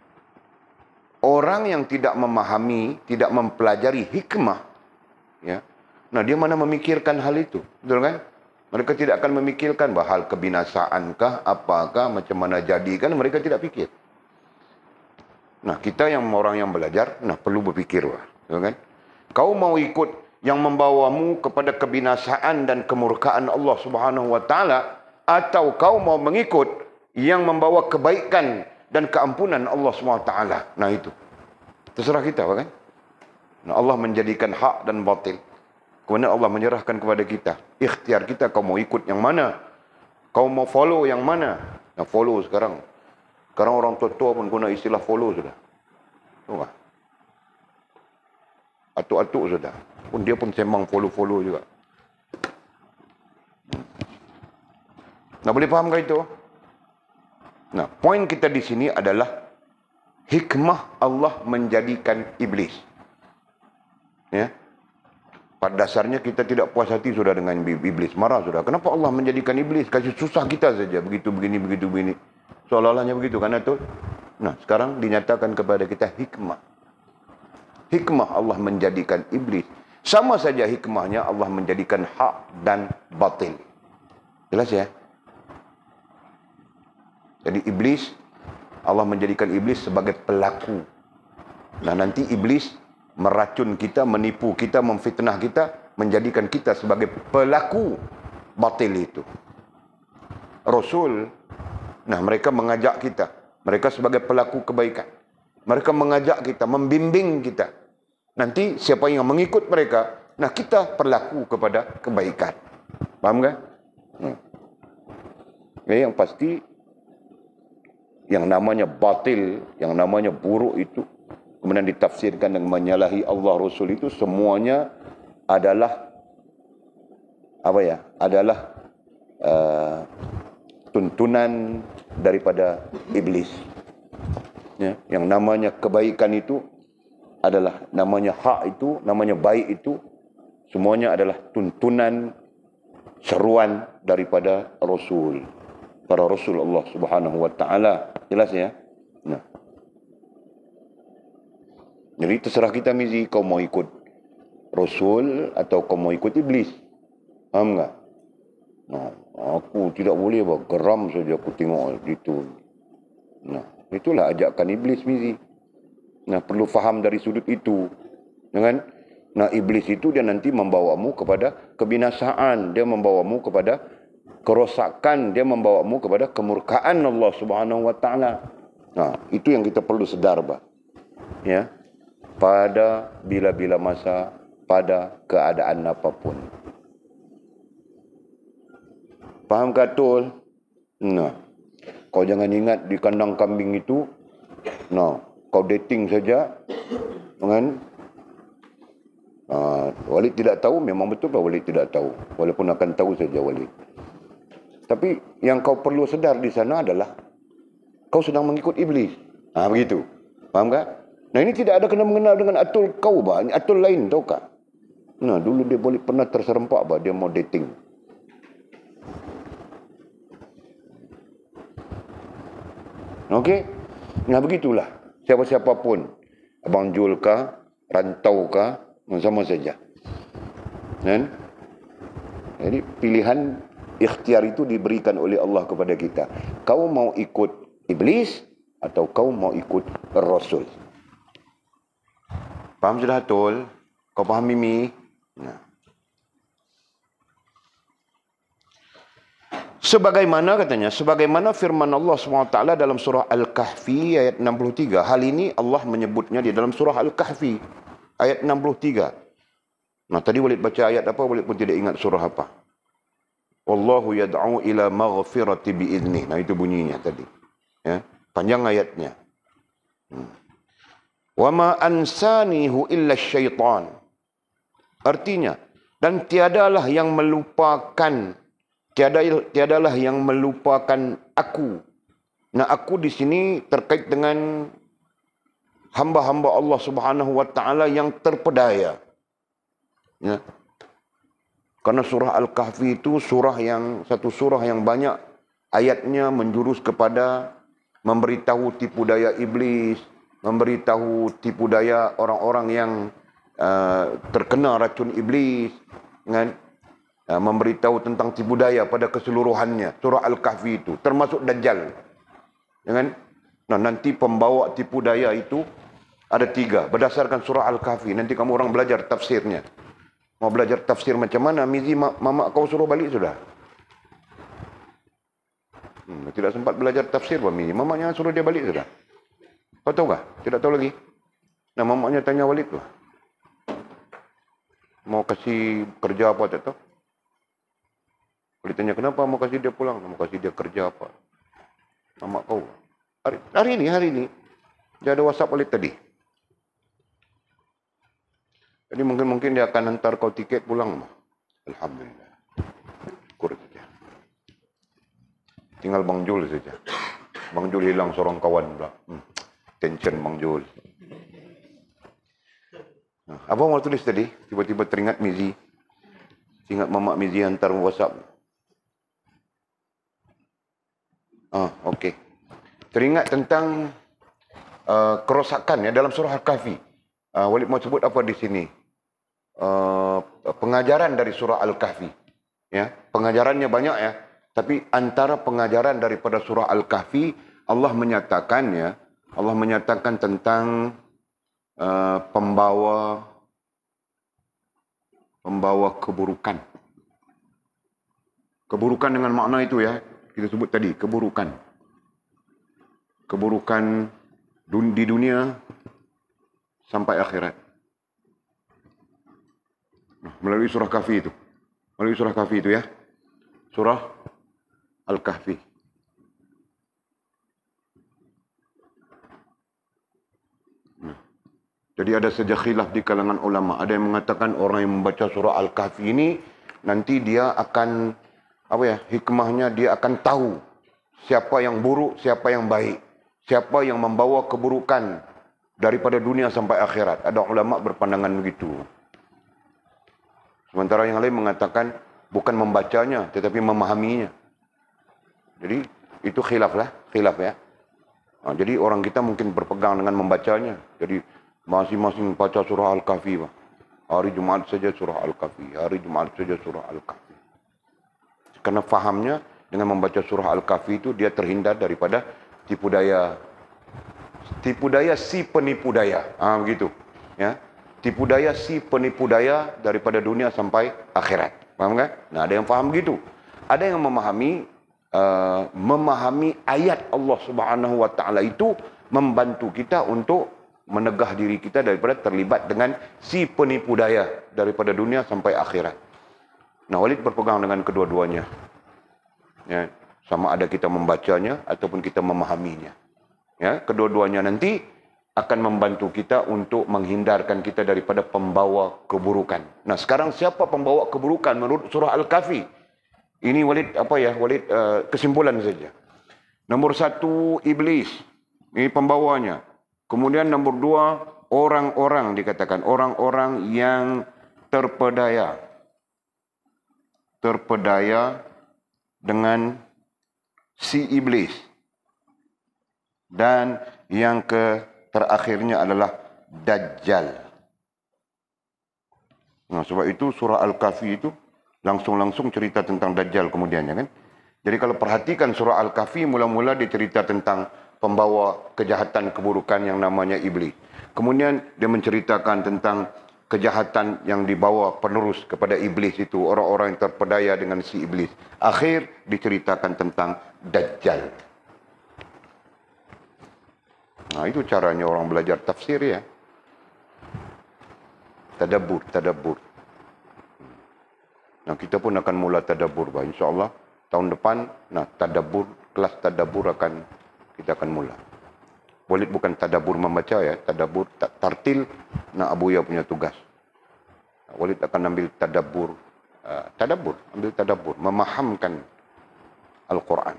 S1: orang yang tidak memahami, tidak mempelajari hikmah, ya, nah dia mana memikirkan hal itu, betul kan? Mereka tidak akan memikirkan bahawa hal kebinasaankah, apakah, macam mana jadi, kan mereka tidak pikir. Nah, kita yang orang yang belajar, nah perlu berpikir, betul kan? Kau mau ikut yang membawamu kepada kebinasaan dan kemurkaan Allah Subhanahu wa taala, atau kau mau mengikut yang membawa kebaikan dan keampunan Allah subhanahu wa taala. Nah itu. Terserah kita, kan? Nah, Allah menjadikan hak dan batil. Kemudian Allah menyerahkan kepada kita. Ikhtiar kita, kau mau ikut yang mana? Kau mau follow yang mana? Nah, follow sekarang. Sekarang orang tua-tua pun guna istilah follow sudah. Tahu tak? Atuk-atuk sudah. Pun dia pun sembang follow-follow juga. Nah, boleh fahamkah itu? Nah, poin kita di sini adalah hikmah Allah menjadikan iblis. Ya. Pada dasarnya kita tidak puas hati sudah dengan iblis, marah sudah. Kenapa Allah menjadikan iblis? Kasih susah kita saja, begitu begini begitu begini. Seolah-olahnya begitu kan itu. Nah, sekarang dinyatakan kepada kita hikmah. Hikmah Allah menjadikan iblis. Sama saja hikmahnya Allah menjadikan hak dan batil. Jelas ya? Jadi iblis, Allah menjadikan iblis sebagai pelaku. Nah, nanti iblis meracun kita, menipu kita, memfitnah kita, menjadikan kita sebagai pelaku batil itu. Rasul, nah mereka mengajak kita, mereka sebagai pelaku kebaikan. Mereka mengajak kita, membimbing kita. Nanti siapa yang mengikut mereka, nah kita perlaku kepada kebaikan. Paham kan? Hmm. Ya, yang pasti yang namanya batil, yang namanya buruk itu, kemudian ditafsirkan dengan menyalahi Allah Rasul itu, semuanya adalah apa ya? Adalah uh, tuntunan daripada iblis. Ya, yang namanya kebaikan itu adalah namanya hak itu, namanya baik itu, semuanya adalah tuntunan, seruan daripada Rasul, para Rasul Allah Subhanahu wa taala. Jelas ya? Nah. Jadi terserah kita, Mizi, kau mau ikut Rasul atau kau mau ikut iblis. Faham tak? Nah, aku tidak boleh, bah, geram saja aku tengok itu. Nah, itulah ajakan iblis, Mizi. Nah, perlu faham dari sudut itu. Kan? Nah, iblis itu dia nanti membawamu kepada kebinasaan, dia membawamu kepada kerosakan, dia membawamu kepada kemurkaan Allah Subhanahu wa taala. Nah, itu yang kita perlu sedar, bah. Ya. Pada bila-bila masa, pada keadaan apapun. Faham katul? Nah, kau jangan ingat di kandang kambing itu, nah, kau dating saja, kan?
S2: Uh, Walid tidak tahu, memang betul lah Walid tidak tahu. Walaupun akan tahu saja Walid. Tapi yang kau perlu sedar di sana adalah kau sedang mengikut iblis. Ah, begitu. Faham tak? Nah, ini tidak ada kena mengenal dengan Atul kau, bah. Ini Atul lain, tahu tak? Nah, dulu dia boleh pernah terserempak, bah. Dia mau dating. Okey? Nah, begitulah. Siapa-siapa pun. Abang Jul kah, rantau kah, sama saja. Dan jadi pilihan ikhtiar itu diberikan oleh Allah kepada kita. Kau mau ikut iblis atau kau mau ikut Rasul? Faham sudah Atul? Kau faham Mimi? Nah. Sebagaimana katanya, sebagaimana firman Allah subhanahu wa taala dalam surah Al-Kahfi ayat enam puluh tiga. Hal ini Allah menyebutnya di dalam surah Al-Kahfi ayat enam puluh tiga. Nah, tadi Walid baca ayat apa, Walid pun tidak ingat surah apa. Wallahu yad'u ila maghfirati bi'idnih. Nah, itu bunyinya tadi. Ya, panjang ayatnya. Hmm. Wa ma ansanihu illa syaitan. Artinya, dan tiadalah yang melupakan, tiada tiadalah yang melupakan aku. Nah, aku di sini terkait dengan hamba-hamba Allah Subhanahu wa taala yang terpedaya. Ya. Karena surah Al-Kahfi itu surah yang satu surah yang banyak ayatnya menjurus kepada memberitahu tipu daya iblis, memberitahu tipu daya orang-orang yang uh, terkena racun iblis, kan? Uh, memberitahu tentang tipu daya pada keseluruhannya. Surah Al-Kahfi itu termasuk Dajjal. Ya kan? Nah, nanti pembawa tipu daya itu ada tiga berdasarkan surah Al-Kahfi. Nanti kamu orang belajar tafsirnya. Mau belajar tafsir macam mana? Mizi, mama kau suruh balik sudah. Hmm, tidak sempat belajar tafsir, Pak Mizi. Mamanya suruh dia balik sudah. Kau tahu tak? Tidak tahu lagi. Nah, mamanya tanya Walid tu. Mau kasih kerja apa tak tahu? Walid tanya, kenapa mau kasih dia pulang? Mau kasih dia kerja apa? Mama kau. Hari, hari ini, hari ini. Dia ada WhatsApp Walid tadi. Jadi mungkin-mungkin dia akan hantar kau tiket pulang. Alhamdulillah. Syukur saja. Tinggal Bang Jul saja. Bang Jul hilang seorang kawan pula. Hmm. Tension Bang Jul. Nah, apa mau tulis tadi? Tiba-tiba teringat Mizi. Ingat Mamak Mizi hantar WhatsApp. Ah, okey. Teringat tentang uh, kerosakan ya dalam surah Al-Kahfi. Uh, Walid mau sebut apa di sini? Uh, pengajaran dari surah Al-Kahfi. Ya, pengajarannya banyak ya. Tapi antara pengajaran daripada surah Al-Kahfi, Allah menyatakan ya, Allah menyatakan tentang uh, pembawa pembawa keburukan. Keburukan dengan makna itu ya, kita sebut tadi, keburukan. Keburukan di dunia sampai akhirat. Melalui surah Kahfi itu. Melalui surah Kahfi itu ya. Surah Al-Kahfi. Nah. Jadi ada saja khilaf di kalangan ulama. Ada yang mengatakan orang yang membaca surah Al-Kahfi ini nanti dia akan apa ya, hikmahnya dia akan tahu siapa yang buruk, siapa yang baik, siapa yang membawa keburukan daripada dunia sampai akhirat. Ada ulama berpandangan begitu. Sementara yang lain mengatakan bukan membacanya tetapi memahaminya. Jadi itu khilaf lah, khilaf ya. Nah, jadi orang kita mungkin berpegang dengan membacanya. Jadi masing-masing baca surah Al-Kahfi. Hari Jumaat saja surah Al-Kahfi, hari Jumaat saja surah Al-Kahfi. Karena fahamnya dengan membaca surah Al-Kahfi itu dia terhindar daripada tipu daya. Tipu daya si penipu daya. Ah, begitu. Ya. Tipu daya si penipu daya daripada dunia sampai akhirat. Faham kan? Nah, ada yang faham begitu. Ada yang memahami uh, memahami ayat Allah Subhanahu wa taala itu membantu kita untuk menegah diri kita daripada terlibat dengan si penipu daya daripada dunia sampai akhirat. Nah, Walid berpegang dengan kedua-duanya. Ya, sama ada kita membacanya ataupun kita memahaminya. Ya, kedua-duanya nanti akan membantu kita untuk menghindarkan kita daripada pembawa keburukan. Nah, sekarang siapa pembawa keburukan menurut surah Al-Kahfi? Ini Walid apa ya? Walid uh, kesimpulan saja. Nombor satu, iblis. Ini pembawanya. Kemudian nombor dua, orang-orang dikatakan. Orang-orang yang terpedaya. Terpedaya dengan si iblis. Dan yang ke terakhirnya adalah Dajjal. Nah, sebab itu surah Al-Kahfi itu langsung-langsung cerita tentang Dajjal kemudiannya kan. Jadi kalau perhatikan surah Al-Kahfi mula-mula dia cerita tentang pembawa kejahatan keburukan yang namanya iblis. Kemudian dia menceritakan tentang kejahatan yang dibawa penerus kepada iblis itu, orang-orang yang terpedaya dengan si iblis. Akhir diceritakan tentang Dajjal. Nah, itu caranya orang belajar tafsir ya. Tadabbur, tadabbur. Nah, kita pun akan mula tadabbur, bah. InsyaAllah tahun depan, nah tadabbur, kelas tadabbur akan kita akan mula. Boleh bukan tadabbur membaca ya, tadabbur tartil. Nah, Abuya punya tugas. Walid akan ambil tadabbur, uh, tadabbur, ambil tadabbur, memahamkan Al-Quran.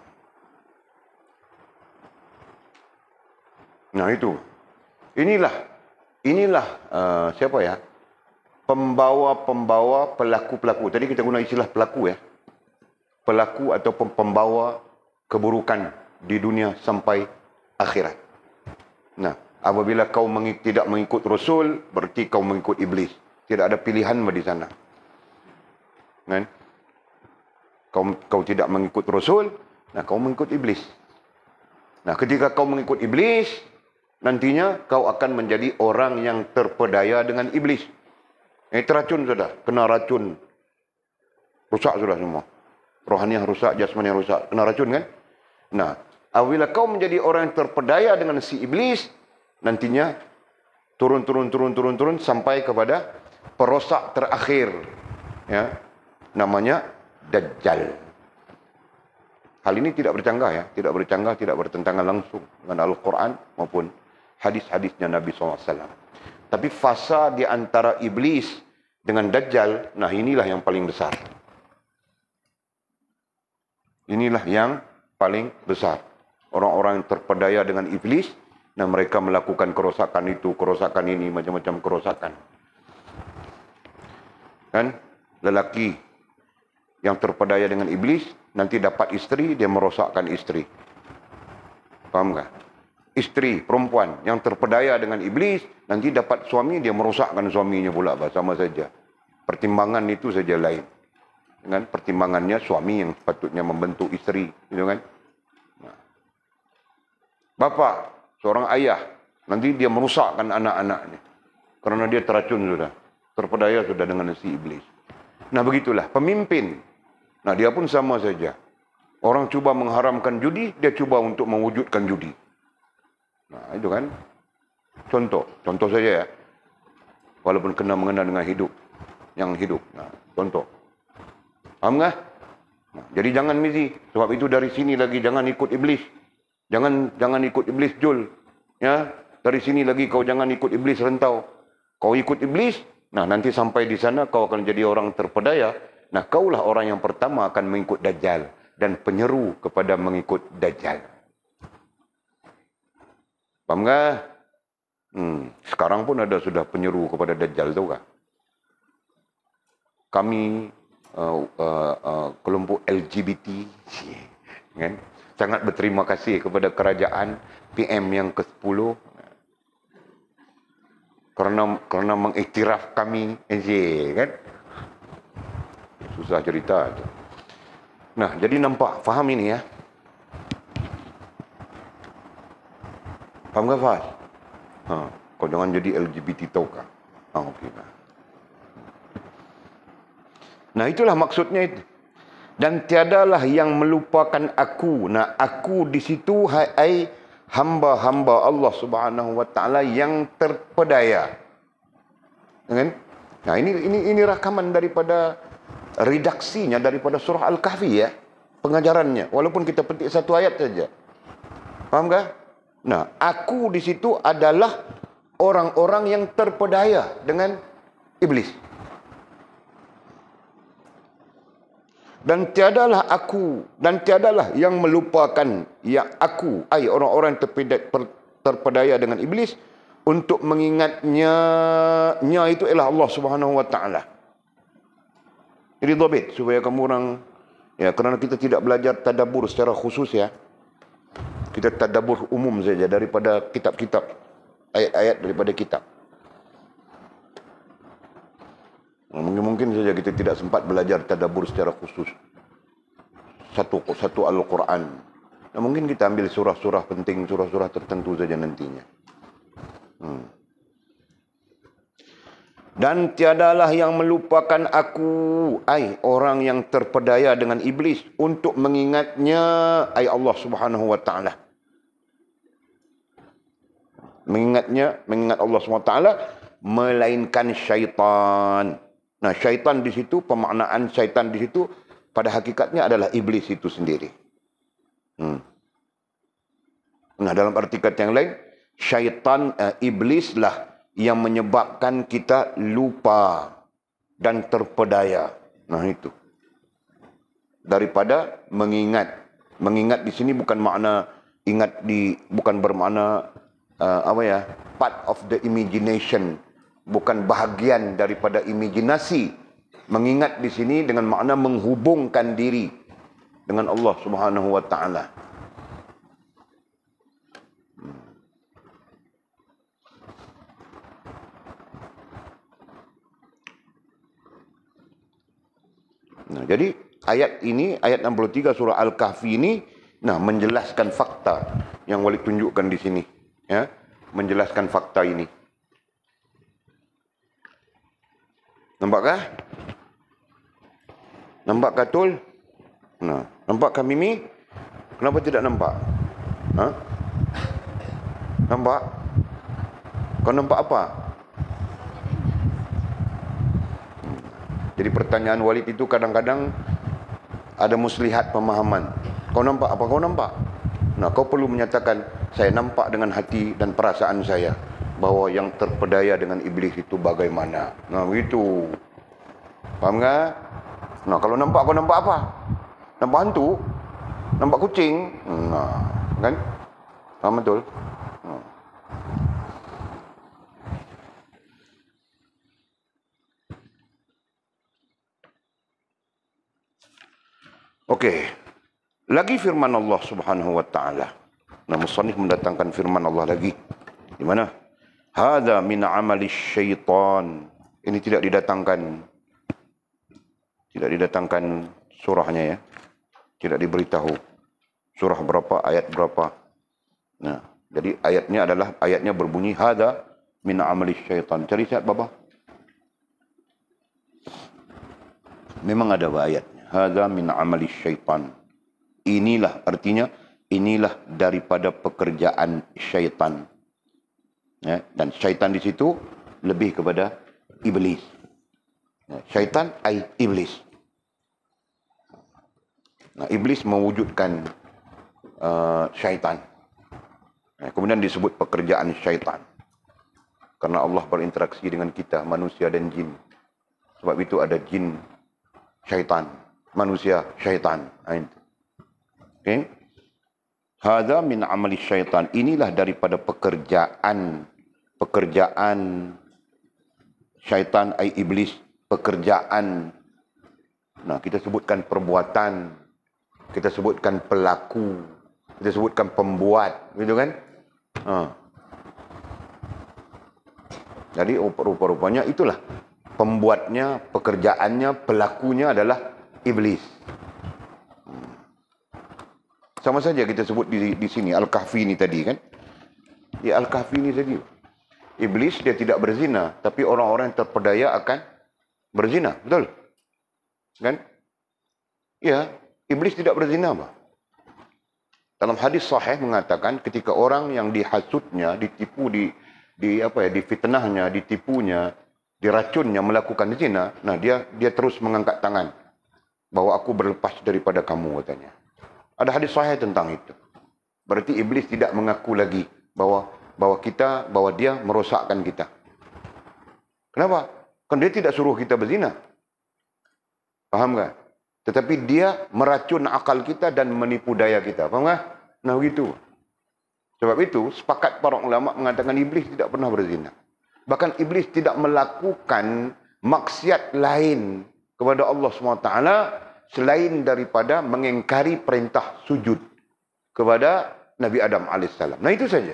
S2: Nah itu, inilah, inilah uh, siapa ya, pembawa-pembawa pelaku-pelaku. Tadi kita guna istilah pelaku ya, pelaku atau pembawa keburukan di dunia sampai akhirat. Nah, apabila kau mengik, tidak mengikut Rasul, berarti kau mengikut iblis. Tidak ada pilihan di sana. Kan? Kau, kau tidak mengikut Rasul, nah kau mengikut iblis. Nah, ketika kau mengikut iblis, nantinya kau akan menjadi orang yang terpedaya dengan iblis. Eh, teracun sudah, kena racun. Rusak sudah semua. Rohaniah rusak, jasmaniah rusak, kena racun kan? Nah, apabila kau menjadi orang yang terpedaya dengan si iblis, nantinya turun, turun, turun, turun, turun, sampai kepada perosak terakhir. Ya, namanya Dajjal. Hal ini tidak bercanggah ya, tidak bercanggah, tidak bertentangan langsung dengan Al-Quran maupun hadis-hadisnya Nabi shallallahu alaihi wasallam. Tapi fasa di antara iblis dengan Dajjal, nah inilah yang paling besar. Inilah yang paling besar. Orang-orang yang terpedaya dengan iblis, dan mereka melakukan kerosakan itu, kerosakan ini, macam-macam kerosakan. Kan? Lelaki yang terpedaya dengan iblis, nanti dapat istri, dia merosakkan istri. Faham tak? Istri, perempuan yang terpedaya dengan iblis, nanti dapat suami, dia merosakkan suaminya pula. Sama saja. Pertimbangan itu saja lain. Dengan pertimbangannya suami yang sepatutnya membentuk istri. Gitu kan? Nah. Bapa, seorang ayah, nanti dia merosakkan anak-anaknya. Karena dia teracun sudah. Terpedaya sudah dengan si iblis. Nah begitulah, pemimpin. Nah dia pun sama saja. Orang cuba mengharamkan judi, dia cuba untuk mewujudkan judi. Nah itu kan. Contoh, contoh saja ya. Walaupun kena mengena dengan hidup. Yang hidup. Nah, contoh. Faham tak? Nah, jadi jangan misi. Sebab itu dari sini lagi jangan ikut iblis. Jangan jangan ikut iblis jul. Ya, dari sini lagi kau jangan ikut iblis rentau. Kau ikut iblis, nah nanti sampai di sana kau akan jadi orang terpedaya. Nah, kaulah orang yang pertama akan mengikut Dajjal dan penyeru kepada mengikut Dajjal. Faham tak? Hmm, sekarang pun ada sudah penyeru kepada Dajjal, tahu tak? Kami uh, uh, uh, kelompok L G B T kan? Sangat berterima kasih kepada kerajaan P M yang ke sepuluh kerana kerana mengiktiraf kami kan? Susah cerita itu. Nah, jadi nampak, faham ini ya? Faham tak, Fahaz? Ha, kau jangan jadi L G B T tau kah? Ah, okey. Nah, itulah maksudnya itu. Dan tiadalah yang melupakan aku. Nah, aku di situ hai hamba-hamba Allah Subhanahu wa taala yang terpedaya. Kan? Nah, ini ini ini rakaman daripada redaksinya daripada surah Al-Kahfi ya. Pengajarannya. Walaupun kita petik satu ayat saja. Faham tak? Nah, aku di situ adalah orang-orang yang terpedaya dengan iblis. Dan tiadalah aku, dan tiadalah yang melupakan yang aku, ai orang-orang terpedaya, terpedaya dengan iblis, untuk mengingatnya, nya itu ialah Allah Subhanahu Wa Taala. Jadi dhabit supaya kamu orang, ya, kerana kita tidak belajar tadabbur secara khusus, ya. Kita tadabbur umum saja daripada kitab-kitab, ayat-ayat daripada kitab. Mungkin-mungkin saja kita tidak sempat belajar tadabbur secara khusus. Satu satu Al-Quran. Nah, mungkin kita ambil surah-surah penting, surah-surah tertentu saja nantinya. Hmm. Dan tiadalah yang melupakan aku, ai orang yang terpedaya dengan iblis, untuk mengingatnya, ai Allah Subhanahu Wa Taala. Mengingatnya, mengingat Allah Subhanahu Wa Taala, melainkan syaitan. Nah, syaitan di situ, pemaknaan syaitan di situ pada hakikatnya adalah iblis itu sendiri. Hmm. Nah, dalam arti kata yang lain, syaitan, uh, iblislah yang menyebabkan kita lupa dan terpedaya. Nah, itu. Daripada mengingat. Mengingat di sini bukan makna ingat di, bukan bermakna uh, apa ya, part of the imagination. Bukan bahagian daripada imajinasi. Mengingat di sini dengan makna menghubungkan diri dengan Allah Subhanahu Wa Taala. Nah, jadi ayat ini, ayat enam puluh tiga surah Al-Kahfi ini, nah, menjelaskan fakta yang Walid tunjukkan di sini, ya, menjelaskan fakta ini. Nampakkah? Nampakkah Tul? Nah, nampakkah Mimi? Kenapa tidak nampak? Ha? Nampak? Kau nampak apa? Jadi pertanyaan Walid itu kadang-kadang ada muslihat pemahaman. Kau nampak apa? Kau nampak? Nah, kau perlu menyatakan, saya nampak dengan hati dan perasaan saya bahawa yang terpedaya dengan iblis itu bagaimana. Nah, begitu. Faham tak? Nah, kalau nampak, kau nampak apa? Nampak hantu? Nampak kucing? Nah, kan? Faham betul? Nah. Okey. Lagi firman Allah Subhanahu Wa Taala. Nah, musannif mendatangkan firman Allah lagi. Di mana? Hadza min amali syaitan. Ini tidak didatangkan, tidak didatangkan surahnya, ya. Tidak diberitahu surah berapa, ayat berapa. Nah, jadi ayatnya adalah, ayatnya berbunyi hadza min amali syaitan. Cari sihat Baba. Memang ada ayatnya. Hadza min amali syaitan. Inilah artinya, inilah daripada pekerjaan syaitan. Ya, dan syaitan di situ lebih kepada iblis. Ya, syaitan ai iblis. Nah, iblis mewujudkan uh, syaitan. Ya, kemudian disebut pekerjaan syaitan. Karena Allah berinteraksi dengan kita, manusia dan jin. Sebab itu ada jin syaitan, manusia syaitan. Okey. Hadza min amali syaitan. Inilah daripada pekerjaan pekerjaan syaitan ai iblis, pekerjaan. Nah, kita sebutkan perbuatan, kita sebutkan pelaku, kita sebutkan pembuat, gitu kan? Ha. Jadi rupa-rupanya itulah pembuatnya, pekerjaannya, pelakunya adalah iblis. Sama saja kita sebut di, di sini Al-Kahfi ini tadi, kan? Di Al-Kahfi ini tadi, iblis dia tidak berzina, tapi orang-orang yang terpedaya akan berzina, betul? Kan? Ya, iblis tidak berzina, apa? Dalam hadis sahih mengatakan ketika orang yang dihasutnya, ditipu, di di apa ya, difitnahnya, ditipunya, diracunnya melakukan zina, nah dia dia terus mengangkat tangan bahwa aku berlepas daripada kamu, katanya. Ada hadis sahih tentang itu. Berarti iblis tidak mengaku lagi bahwa bahwa kita, bahwa dia merosakkan kita. Kenapa? Kan dia tidak suruh kita berzina. Faham tak? Tetapi dia meracun akal kita dan menipu daya kita. Faham tak? Nah begitu. Sebab itu, sepakat para ulama mengatakan iblis tidak pernah berzina. Bahkan iblis tidak melakukan maksiat lain kepada Allah subhanahu wa taala selain daripada mengingkari perintah sujud kepada Nabi Adam alaihissalam. Nah itu saja.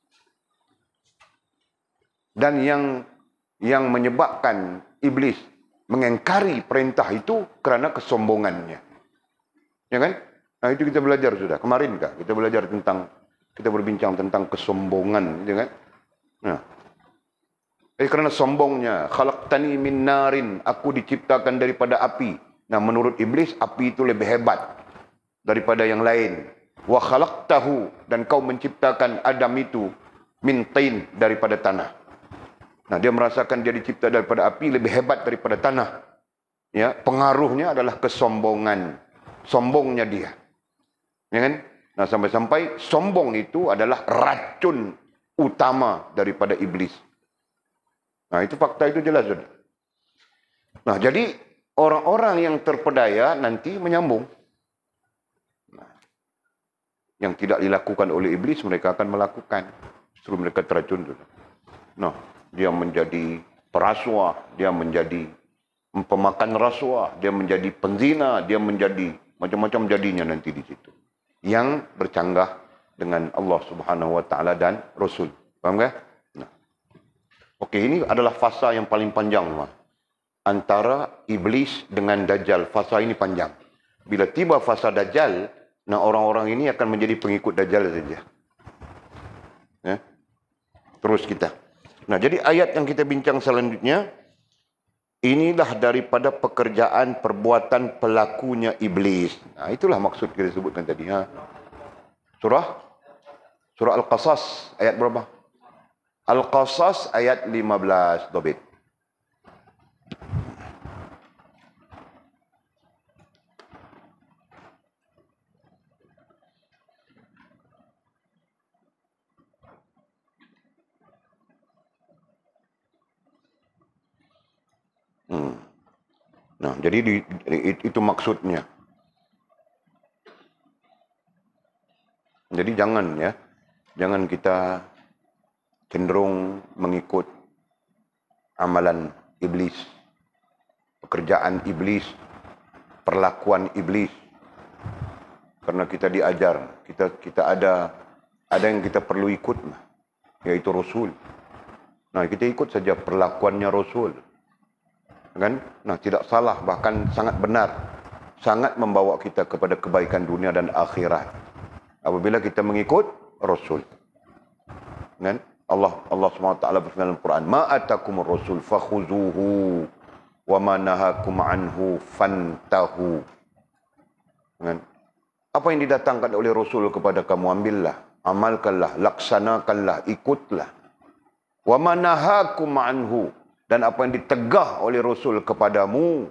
S2: Dan yang yang menyebabkan iblis mengingkari perintah itu kerana kesombongannya. Ya kan? Nah itu kita belajar sudah. Kemarin kah kita belajar tentang, kita berbincang tentang kesombongan, ya kan? Nah. Eh, kerana sombongnya, khalaqtani min narin, aku diciptakan daripada api. Nah, menurut iblis api itu lebih hebat daripada yang lain. Wa khalaqtahu, dan kau menciptakan Adam itu min tin, daripada tanah. Nah, dia merasakan dia dicipta daripada api lebih hebat daripada tanah. Ya, pengaruhnya adalah kesombongan. Sombongnya dia. Ya kan? Nah, sampai-sampai sombong itu adalah racun utama daripada iblis. Nah, itu fakta, itu jelas sudah. Nah, jadi orang-orang yang terpedaya nanti menyambung. Nah, yang tidak dilakukan oleh iblis mereka akan melakukan. Justru mereka teracun sudah. Nah, dia menjadi perasuah, dia menjadi pemakan rasuah, dia menjadi penzina, dia menjadi macam-macam jadinya nanti di situ. Yang bercanggah dengan Allah Subhanahu wa taala dan Rasul. Faham tak? Nah. Okey, ini adalah fasa yang paling panjang, Ma. Antara iblis dengan Dajjal. Fasa ini panjang. Bila tiba fasa Dajjal, nah orang-orang ini akan menjadi pengikut Dajjal saja. Ya. Terus kita. Nah, jadi ayat yang kita bincang selanjutnya, inilah daripada pekerjaan perbuatan pelakunya iblis. Nah, itulah maksud kita sebutkan tadi. Ha? Surah? Surah Al-Qasas, ayat berapa? Al-Qasas, ayat lima belas. Dobit. Hmm. Nah, jadi di, itu maksudnya. Jadi jangan ya, jangan kita cenderung mengikut amalan iblis, pekerjaan iblis, perlakuan iblis. Karena kita diajar, kita kita ada ada yang kita perlu ikut, yaitu Rasul. Nah, kita ikut saja perlakuannya Rasul. Kan? Nah, tidak salah, bahkan sangat benar, sangat membawa kita kepada kebaikan dunia dan akhirat apabila kita mengikut Rasul. Kan? Allah Allah subhanahu wa taala berfirman dalam Quran, ma atakumur rasul fakhuzuhu wa ma nahakum anhu fantahu. Kan? Apa yang didatangkan oleh Rasul kepada kamu, ambillah, amalkanlah, laksanakanlah, ikutlah. Wa ma nahakum anhu, dan apa yang ditegah oleh Rasul kepadamu,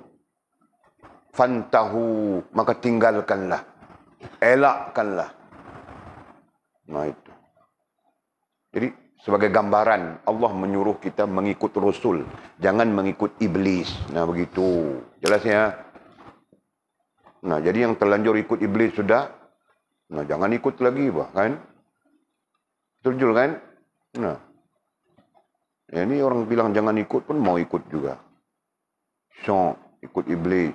S2: fantahu, maka tinggalkanlah, elakkanlah. Nah itu. Jadi sebagai gambaran, Allah menyuruh kita mengikut Rasul, jangan mengikut iblis. Nah begitu, jelas ya. Nah jadi yang terlanjur ikut iblis sudah, nah jangan ikut lagi, bah, kan? Betul kan? Nah. Ya, ini orang bilang jangan ikut pun mau ikut juga. Syok, ikut iblis.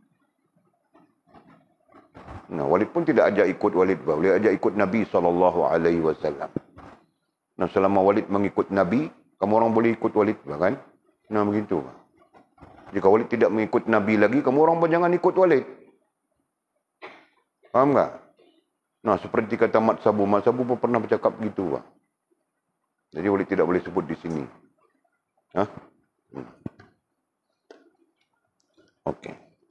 S2: Nah, Walid pun tidak ajak ikut Walid. Boleh ajak ikut Nabi sallallahu alaihi wasallam. Nah, selama Walid mengikut Nabi, kamu orang boleh ikut Walid, kan? Nah, begitu. Jika Walid tidak mengikut Nabi lagi, kamu orang pun jangan ikut Walid. Faham tak? Nah, seperti kata Mat Sabu. Mat Sabu pun pernah bercakap begitu, Pak. Jadi Walid tidak boleh sebut di sini. Hah? Hmm. Okey.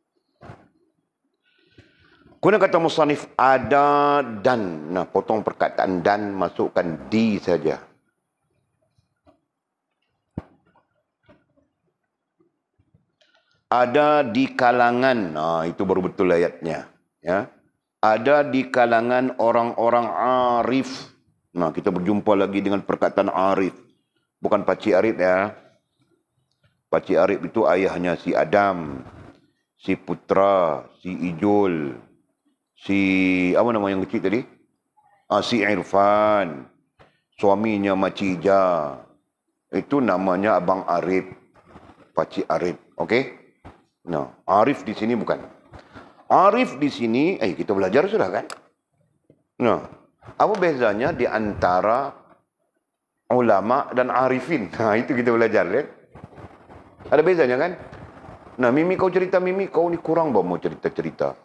S2: Guna kata musanif ada dan. Nah, potong perkataan dan, masukkan di saja. Ada di kalangan. Nah, itu baru betul ayatnya. Ya. ada di kalangan orang-orang arif. Nah, kita berjumpa lagi dengan perkataan arif. Bukan Pakcik Arif ya. Pakcik Arif itu ayahnya si Adam, si Putra, si Ijul, si apa nama yang kecil tadi? Ah, si Irfan, suaminya Makcik Ija. Itu namanya Abang Arif, Pakcik Arif. Okey? Nah, arif di sini bukan. Arif di sini, eh kita belajar sudah kan? Nah, apa bezanya di antara ulama dan arifin? Nah, itu kita belajar kan? Ada bezanya kan? Nah, Mimi kau cerita Mimi, kau ni kurang bawa mau cerita-cerita.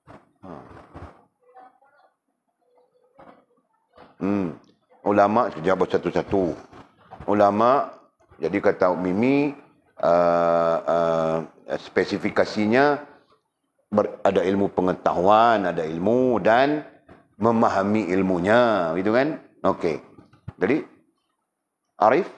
S2: Hmm. Ulama jawab satu-satu. Ulama, jadi kata Mimi, uh, uh, spesifikasinya ber, ada ilmu pengetahuan, ada ilmu dan memahami ilmunya, gitu kan? Okey. Jadi arif.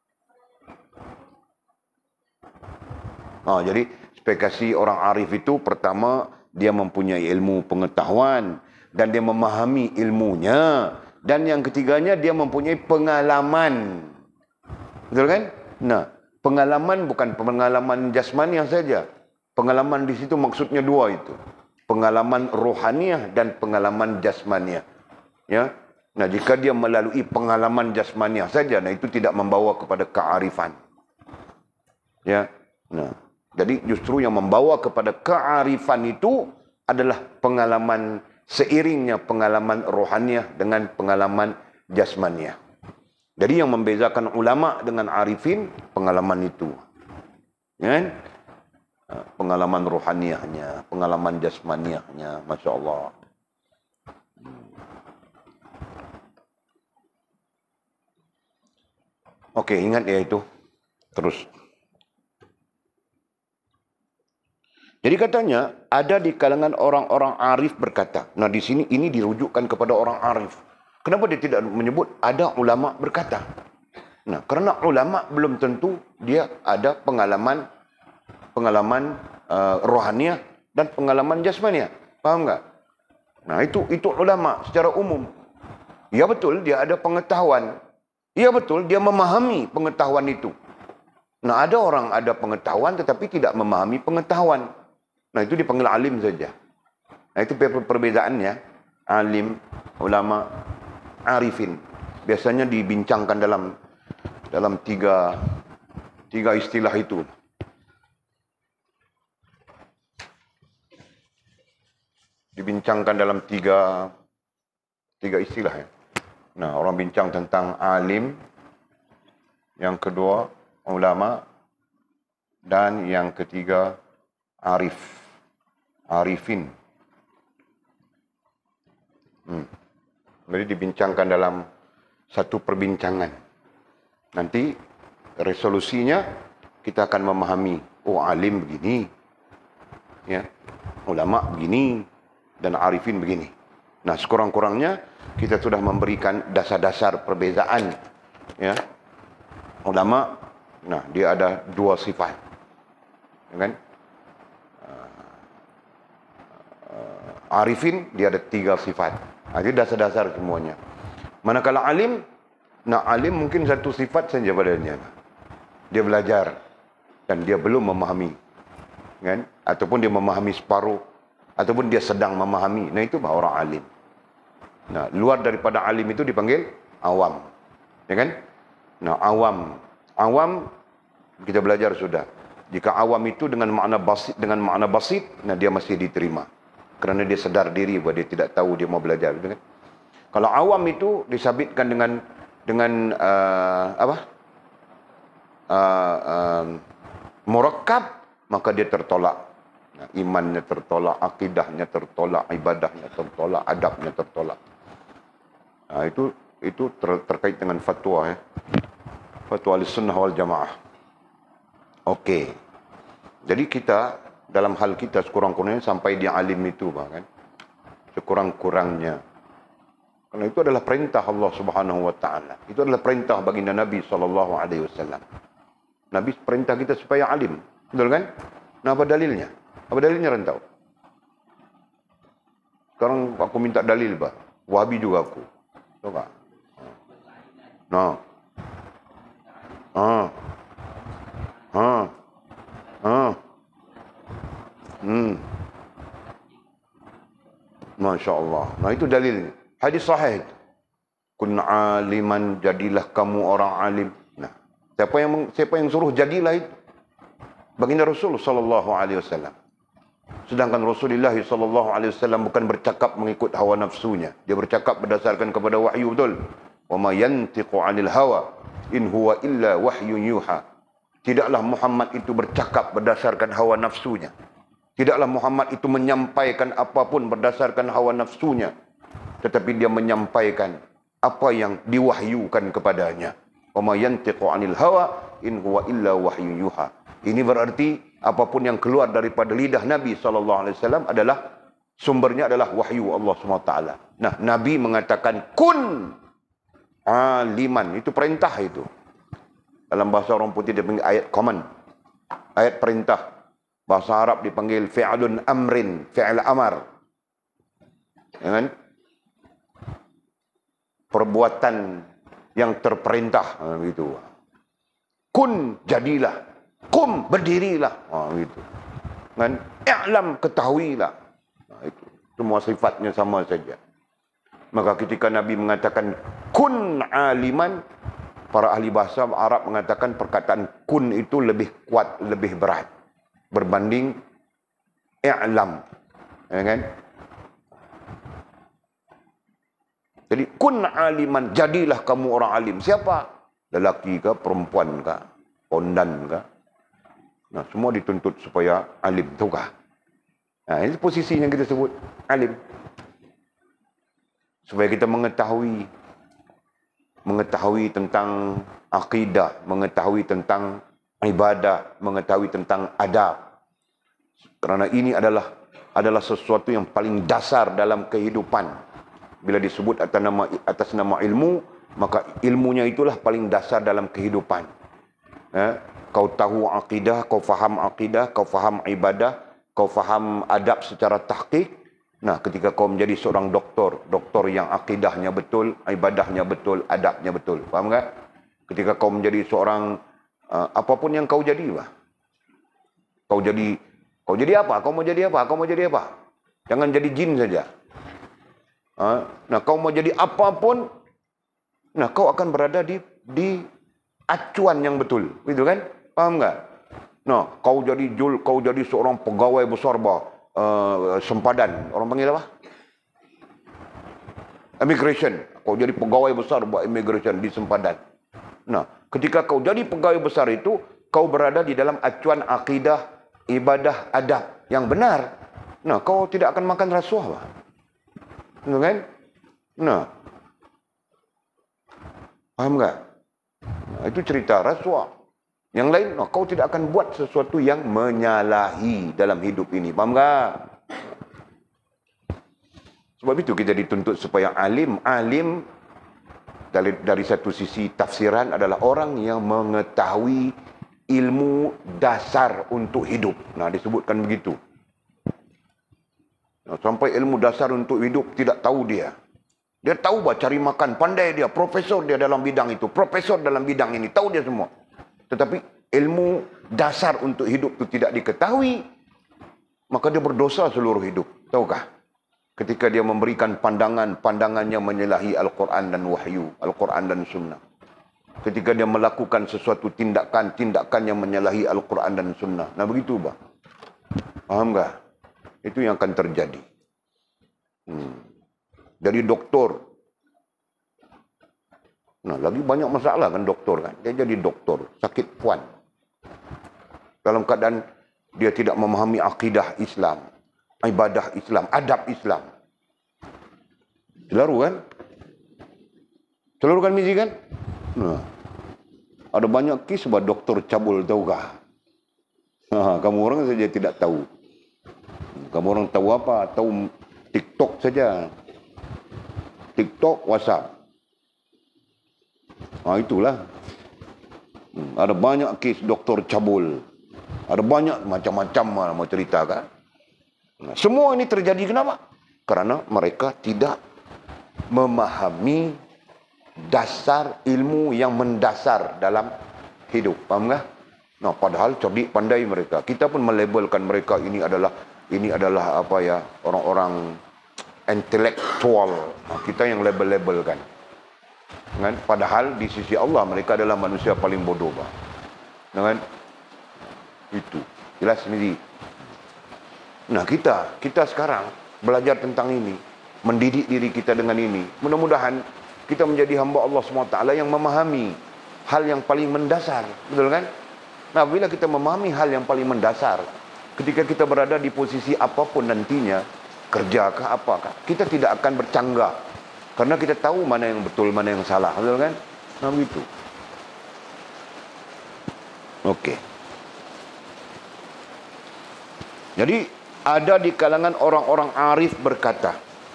S2: Oh, jadi spesifikasi orang arif itu pertama dia mempunyai ilmu pengetahuan dan dia memahami ilmunya, dan yang ketiganya dia mempunyai pengalaman. Betul kan? Nah, pengalaman bukan pengalaman jasmaniah saja. Pengalaman di situ maksudnya dua itu. Pengalaman rohaniah dan pengalaman jasmaniah. Ya. Nah, jika dia melalui pengalaman jasmaniah saja, nah itu tidak membawa kepada kearifan. Ya. Nah, jadi justru yang membawa kepada kearifan itu adalah pengalaman seiringnya pengalaman rohaniah dengan pengalaman jasmaniah. Jadi yang membezakan ulama dengan arifin pengalaman itu. Ya kan? Pengalaman rohaniahnya, pengalaman jasmaniahnya, Masya Allah. Okey, ingat ya itu. Terus. Jadi katanya ada di kalangan orang-orang arif berkata. Nah di sini ini dirujukkan kepada orang arif. Kenapa dia tidak menyebut ada ulama berkata? Nah, karena ulama belum tentu dia ada pengalaman pengalaman uh, rohaniah dan pengalaman jasmaniah. Faham enggak? Nah, itu itu ulama secara umum. Ya betul dia ada pengetahuan. Ya betul dia memahami pengetahuan itu. Nah, ada orang ada pengetahuan tetapi tidak memahami pengetahuan. Nah, itu dipanggil alim saja. Nah, itu perbezaannya. Alim, ulama, arifin. Biasanya dibincangkan dalam dalam tiga tiga istilah itu. Dibincangkan dalam tiga tiga istilah ya. Nah, orang bincang tentang alim, yang kedua ulama, dan yang ketiga arif, arifin. Hmm. Jadi dibincangkan dalam satu perbincangan. Nanti resolusinya kita akan memahami, oh alim begini, ya, ulama begini, dan arifin begini. Nah, sekurang-kurangnya kita sudah memberikan dasar-dasar perbezaan, ya. Ulama, nah dia ada dua sifat, ya kan? Uh, arifin dia ada tiga sifat. Nah, itu dasar-dasar semuanya. Manakala alim, nah alim mungkin satu sifat saja padanya. Dia belajar dan dia belum memahami, kan? Ataupun dia memahami separuh, ataupun dia sedang memahami. Nah, itu bahawa orang alim. Nah, luar daripada alim itu dipanggil awam. Ya kan? Nah, awam. Awam kita belajar sudah. Jika awam itu dengan makna basit, dengan makna basit, nah dia masih diterima. Kerana dia sedar diri bahawa dia tidak tahu dia mau belajar, gitu kan? Kalau awam itu disabitkan dengan dengan uh, apa? Uh, uh, murakkab, maka dia tertolak. Nah, imannya tertolak, akidahnya tertolak, ibadahnya tertolak, adabnya tertolak. Nah, itu itu ter, terkait dengan fatwa ya. Fatwa Ahlussunnah wal Jamaah. Okey. Jadi kita dalam hal kita sekurang-kurangnya sampai dia alim itu bahkan sekurang-kurangnya. Karena itu adalah perintah Allah Subhanahu wa taala. Itu adalah perintah baginda Nabi sallallahu alaihi wasallam. Nabi perintah kita supaya alim. Betul kan? Nah, apa dalilnya? Apa dalilnya rantau? Sekarang aku minta dalil, bah. Wahabi juga aku. Tahu tak? Nah. Ah. Ah. Ah. Hmm. Masya Allah. Nah itu dalil. Hadis sahih. Kun aliman, jadilah kamu orang alim. Nah, siapa yang siapa yang suruh jadilah itu? Baginda Rasul sallallahu alaihi wasallam. Sedangkan Rasulullah sallallahu alaihi wasallam bukan bercakap mengikut hawa nafsunya. Dia bercakap berdasarkan kepada wahyu, betul. Wa ma yantiqu 'anil hawa in huwa illa wahyun yuha. Tidaklah Muhammad itu bercakap berdasarkan hawa nafsunya. Tidaklah Muhammad itu menyampaikan apapun berdasarkan hawa nafsunya, tetapi dia menyampaikan apa yang diwahyukan kepadanya. Wa ma yantiqu 'anil hawa in huwa illa wahyun yuha. Ini berarti apapun yang keluar daripada lidah Nabi sallallahu alaihi wasallam adalah sumbernya adalah wahyu Allah subhanahu wa taala. Nah, Nabi mengatakan kun aliman, itu perintah itu. Dalam bahasa orang putih dipanggil ayat command. Ayat perintah. Bahasa Arab dipanggil fi'lun amrin, fi'l amar. Ya kan? Perbuatan yang terperintah, gitu. Kun, jadilah. Kum, berdirilah. Ha, gitu. Kan? I'lam, ketahuilah. Nah, itu. Semua sifatnya sama saja. Maka ketika Nabi mengatakan kun aliman, para ahli bahasa Arab mengatakan perkataan kun itu lebih kuat, lebih berat berbanding i'lam. Ya kan? Jadi kun aliman, jadilah kamu orang alim. Siapa? Lelaki ke, perempuan ke, pondan ke? Nah, semua dituntut supaya alim, tahukah? Nah, ini posisi yang kita sebut alim. Supaya kita mengetahui mengetahui tentang akidah, mengetahui tentang ibadah, mengetahui tentang adab. Kerana ini adalah adalah sesuatu yang paling dasar dalam kehidupan. Bila disebut atas nama atas nama ilmu, maka ilmunya itulah paling dasar dalam kehidupan. Ya, kau tahu akidah, kau faham akidah, kau faham ibadah, kau faham adab secara tahqiq. Nah, ketika kau menjadi seorang doktor, doktor yang akidahnya betul, ibadahnya betul, adabnya betul. Faham tak? Ketika kau menjadi seorang uh, apapun yang kau jadi, bah. Kau jadi kau jadi apa? Kau mau jadi apa? Kau mau jadi apa? Jangan jadi jin saja. Uh, nah, kau mau jadi apapun, nah kau akan berada di di acuan yang betul. Begitu kan? Faham tak? Nah, kau jadi jul, kau jadi seorang pegawai besar, bah. Uh, sempadan, orang panggil apa? Immigration. Kau jadi pegawai besar buat immigration di sempadan. Nah, ketika kau jadi pegawai besar itu, kau berada di dalam acuan akidah, ibadah, adab yang benar. Nah, kau tidak akan makan rasuah, bah. Betul kan? Nah, paham tak? Nah, itu cerita rasuah. Yang lain, no, kau tidak akan buat sesuatu yang menyalahi dalam hidup ini. Faham tak? Sebab itu kita dituntut supaya alim. Alim dari, dari satu sisi tafsiran adalah orang yang mengetahui ilmu dasar untuk hidup. Nah, disebutkan begitu. Nah, sampai ilmu dasar untuk hidup tidak tahu dia. Dia tahu bah cari makan, pandai dia, profesor dia dalam bidang itu, profesor dalam bidang ini, tahu dia semua. Tetapi ilmu dasar untuk hidup itu tidak diketahui, maka dia berdosa seluruh hidup. Tahukah? Ketika dia memberikan pandangan-pandangannya menyalahi Al-Quran dan wahyu, Al-Quran dan sunnah. Ketika dia melakukan sesuatu tindakan-tindakan yang menyalahi Al-Quran dan sunnah. Nah begitu, bah. Faham tak? Itu yang akan terjadi. Hmm. Dari doktor. Nah, lagi banyak masalah kan doktor kan. Dia jadi doktor, sakit puan. Dalam keadaan dia tidak memahami akidah Islam, ibadah Islam, adab Islam. Selaru kan? Selaru kan misi kan? Nah, ada banyak kes buat doktor cabul, tahukah? Nah, kamu orang saja tidak tahu. Kamu orang tahu apa? Tahu TikTok saja. TikTok, WhatsApp. Nah, itulah. Hmm, ada banyak kes doktor cabul. Ada banyak macam-macam mau cerita kan. Nah, semua ini terjadi kenapa? Kerana mereka tidak memahami dasar ilmu yang mendasar dalam hidup. Faham tak? Nah, padahal cerdik pandai mereka. Kita pun melabelkan mereka ini adalah ini adalah apa ya, orang-orang intelektual. Nah, kita yang label-labelkan. Kan? Padahal di sisi Allah mereka adalah manusia paling bodoh. Kan? Itu jelas sendiri. Nah, kita kita sekarang belajar tentang ini, mendidik diri kita dengan ini. Mudah-mudahan kita menjadi hamba Allah subhanahu wa taala yang memahami hal yang paling mendasar. Betul kan? Nah, bila kita memahami hal yang paling mendasar, ketika kita berada di posisi apapun nantinya, kerjakah apakah, kita tidak akan bercanggah. Karena kita tahu mana yang betul, mana yang salah. Betul kan? Nah, begitu. Okey. Jadi, ada di kalangan orang-orang arif berkata,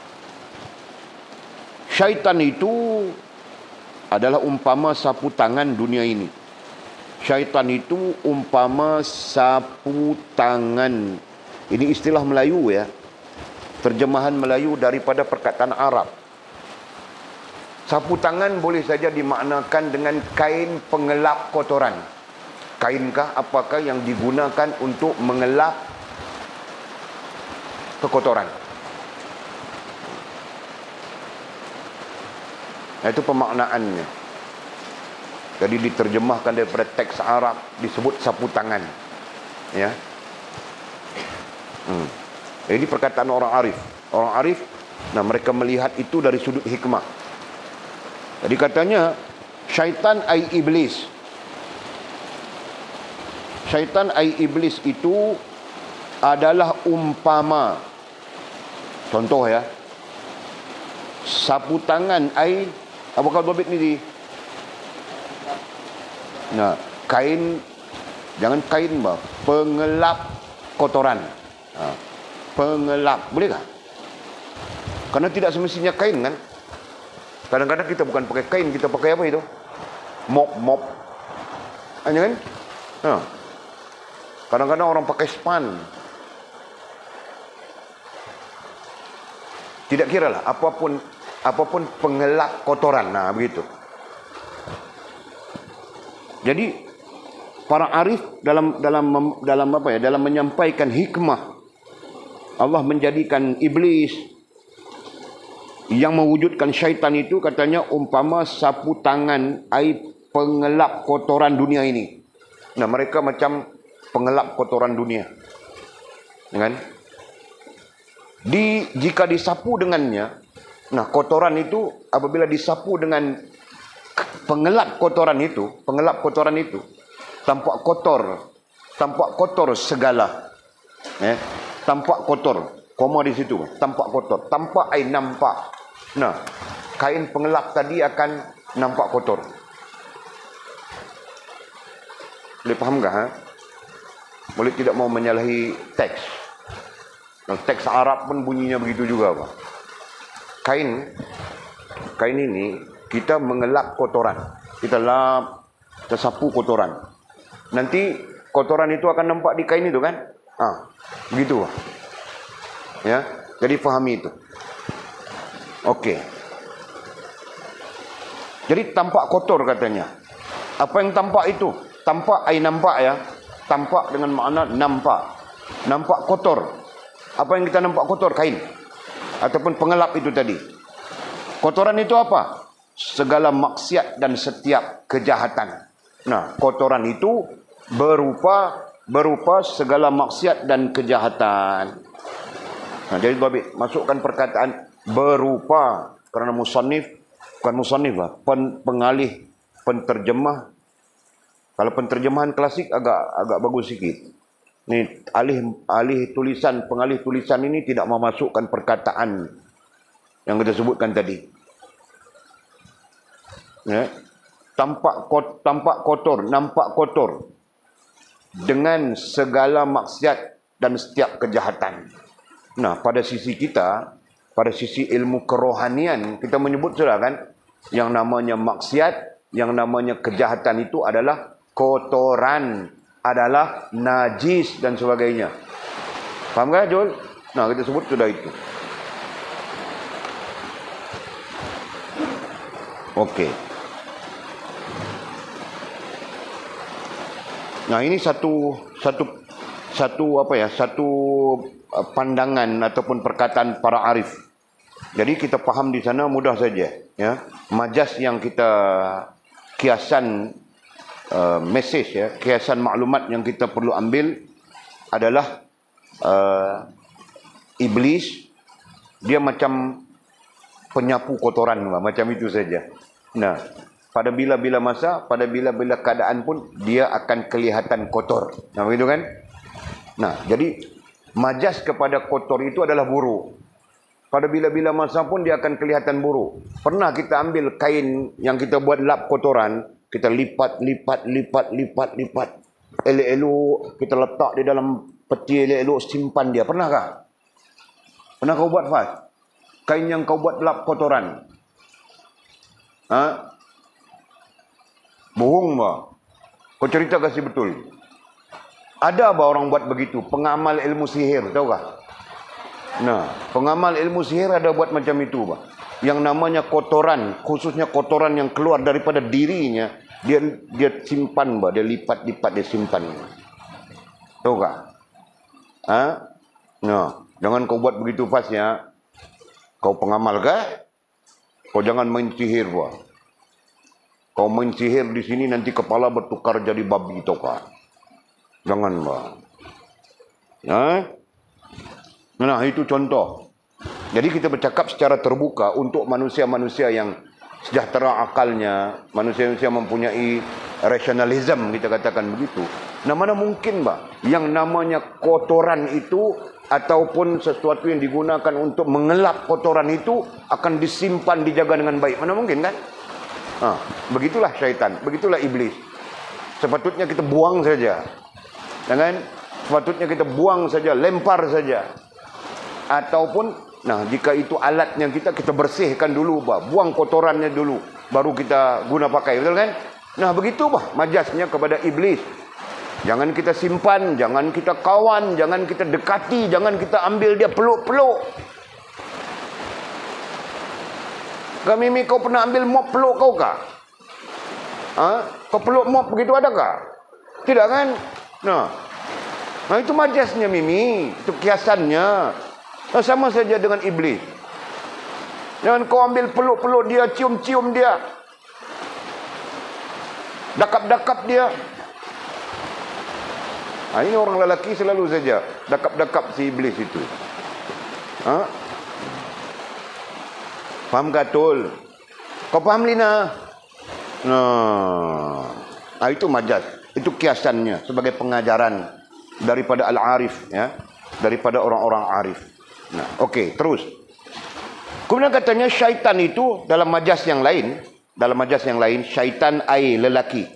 S2: syaitan itu adalah umpama sapu tangan dunia ini. Syaitan itu umpama sapu tangan. Ini istilah Melayu ya. Terjemahan Melayu daripada perkataan Arab. Sapu tangan boleh saja dimaknakan dengan kain pengelap kotoran. Kainkah apakah yang digunakan untuk mengelap kekotoran. Nah, itu pemaknaannya. Jadi diterjemahkan daripada teks Arab disebut sapu tangan. Ya. Hmm. Ini perkataan orang arif. Orang arif, nah mereka melihat itu dari sudut hikmah. Jadi katanya syaitan ai iblis. Syaitan ai iblis itu adalah umpama, contoh ya, sapu tangan ai, apakah dobit ni? Nah, kain, jangan kain bah, pengelap kotoran. Ha, pengelap, boleh tak? Karena tidak semestinya kain kan. Kadang-kadang kita bukan pakai kain, kita pakai apa itu? Mop-mop. Hanya kan? Ha. Kadang-kadang orang pakai span. Tidak kiralah apapun apapun pengelap kotoran. Nah, begitu. Jadi para arif dalam dalam dalam apa ya? Dalam menyampaikan hikmah Allah menjadikan iblis yang mewujudkan syaitan itu katanya umpama sapu tangan air pengelap kotoran dunia ini. Nah, mereka macam pengelap kotoran dunia. Kan? Di jika disapu dengannya, nah kotoran itu apabila disapu dengan pengelap kotoran itu, pengelap kotoran itu tampak kotor, tampak kotor segala. Eh, tampak kotor. Koma di situ, tampak kotor, tampak ai nampak. Nah, kain pengelap tadi akan nampak kotor. Boleh fahamkah? Ha? Boleh tidak mau menyalahi teks. Nah, teks Arab pun bunyinya begitu juga, Pak. Kain, kain ini kita mengelap kotoran. Kita lap, kita sapu kotoran. Nanti kotoran itu akan nampak di kain itu kan? Ah, begitu, Pak. Ya, jadi fahami itu. Okey. Jadi tampak kotor katanya. Apa yang tampak itu? Tampak ai nampak ya. Tampak dengan makna nampak. Nampak kotor. Apa yang kita nampak kotor? Kain. Ataupun pengelap itu tadi. Kotoran itu apa? Segala maksiat dan setiap kejahatan. Nah, kotoran itu berupa berupa segala maksiat dan kejahatan. Nah, jadi Babik masukkan perkataan berupa kerana musannif bukan musannif lah, pen, pengalih penterjemah. Kalau penterjemahan klasik agak agak bagus sikit. Ni alih alih tulisan pengalih tulisan ini tidak memasukkan perkataan yang kita sebutkan tadi. Ya. Tampak kot, tampak kotor, nampak kotor dengan segala maksiat dan setiap kejahatan. Nah, pada sisi kita, pada sisi ilmu kerohanian, kita menyebut sudah kan, yang namanya maksiat, yang namanya kejahatan itu adalah kotoran, adalah najis dan sebagainya. Faham tak, Jul? Nah, kita sebut sudah itu. Okey. Nah, ini satu satu satu apa ya? Satu pandangan ataupun perkataan para arif. Jadi kita faham di sana mudah saja, ya. Majas yang kita kiasan uh, message, ya, kiasan maklumat yang kita perlu ambil adalah uh, iblis. Dia macam penyapu kotoran, macam itu saja. Nah, pada bila-bila masa, pada bila-bila keadaan pun dia akan kelihatan kotor. Nah, begitu kan? Nah, jadi majas kepada kotor itu adalah buruk. Pada bila-bila masa pun dia akan kelihatan buruk. Pernah kita ambil kain yang kita buat lap kotoran, kita lipat, lipat, lipat, lipat, lipat. Elok-elok, kita letak di dalam peti elok-elok, simpan dia. Pernahkah? Pernah kau buat, Fas? Kain yang kau buat lap kotoran. Ha? Bohong bah. Kau cerita kasih betul. Ada bah orang buat begitu, pengamal ilmu sihir, tahu kah? Nah, pengamal ilmu sihir ada buat macam itu, bah. Yang namanya kotoran, khususnya kotoran yang keluar daripada dirinya, dia dia simpan, bah. Dia lipat-lipat, dia simpan. Tahu kah? Ha? Nah, jangan kau buat begitu, Fas, ya. Kau pengamal kah? Kau jangan main sihir, bah. Kau main sihir di sini nanti kepala bertukar jadi babi, tahu kah? Jangan, bah. Ha? Nah, itu contoh. Jadi kita bercakap secara terbuka untuk manusia-manusia yang sejahtera akalnya, manusia-manusia mempunyai rasionalisme, kita katakan begitu. Nah, mana mungkin, bah, yang namanya kotoran itu ataupun sesuatu yang digunakan untuk mengelap kotoran itu akan disimpan, dijaga dengan baik. Mana mungkin, kan? Ha, begitulah syaitan, begitulah iblis. Sepatutnya kita buang saja. Jangan, sepatutnya kita buang saja, lempar saja. Ataupun, nah, jika itu alatnya kita, kita bersihkan dulu, bah. Buang kotorannya dulu, baru kita guna pakai, betul kan? Nah, begitu, bah, majasnya kepada iblis. Jangan kita simpan, jangan kita kawan, jangan kita dekati, jangan kita ambil dia peluk-peluk. Kak Mimi, kau pernah ambil mop peluk kau kah? Ha? Kau peluk mop begitu adakah? Tidak kan? Nah, nah itu majasnya Mimi, itu kiasannya. Nah, sama saja dengan iblis. Jangan kau ambil peluk-peluk dia, cium-cium dia, dakap-dakap dia. Nah, ini orang lelaki selalu saja dakap-dakap si iblis itu. Ha? Faham tak, Tul? Kau faham, Lina? Nah, nah itu majas. Itu kiasannya sebagai pengajaran daripada al-arif, ya, daripada orang-orang arif. Nah, okey, terus. Kemudian katanya syaitan itu dalam majas yang lain, dalam majas yang lain, syaitan ai lelaki.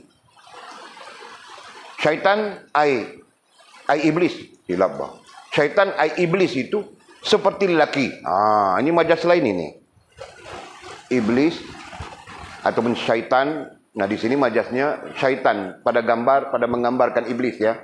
S2: Syaitan ai ai iblis, hilap bah. Syaitan ai iblis itu seperti lelaki. Ah, ini majas lain ini. Iblis ataupun syaitan. Nah, di sini majasnya syaitan pada gambar, pada menggambarkan iblis, ya.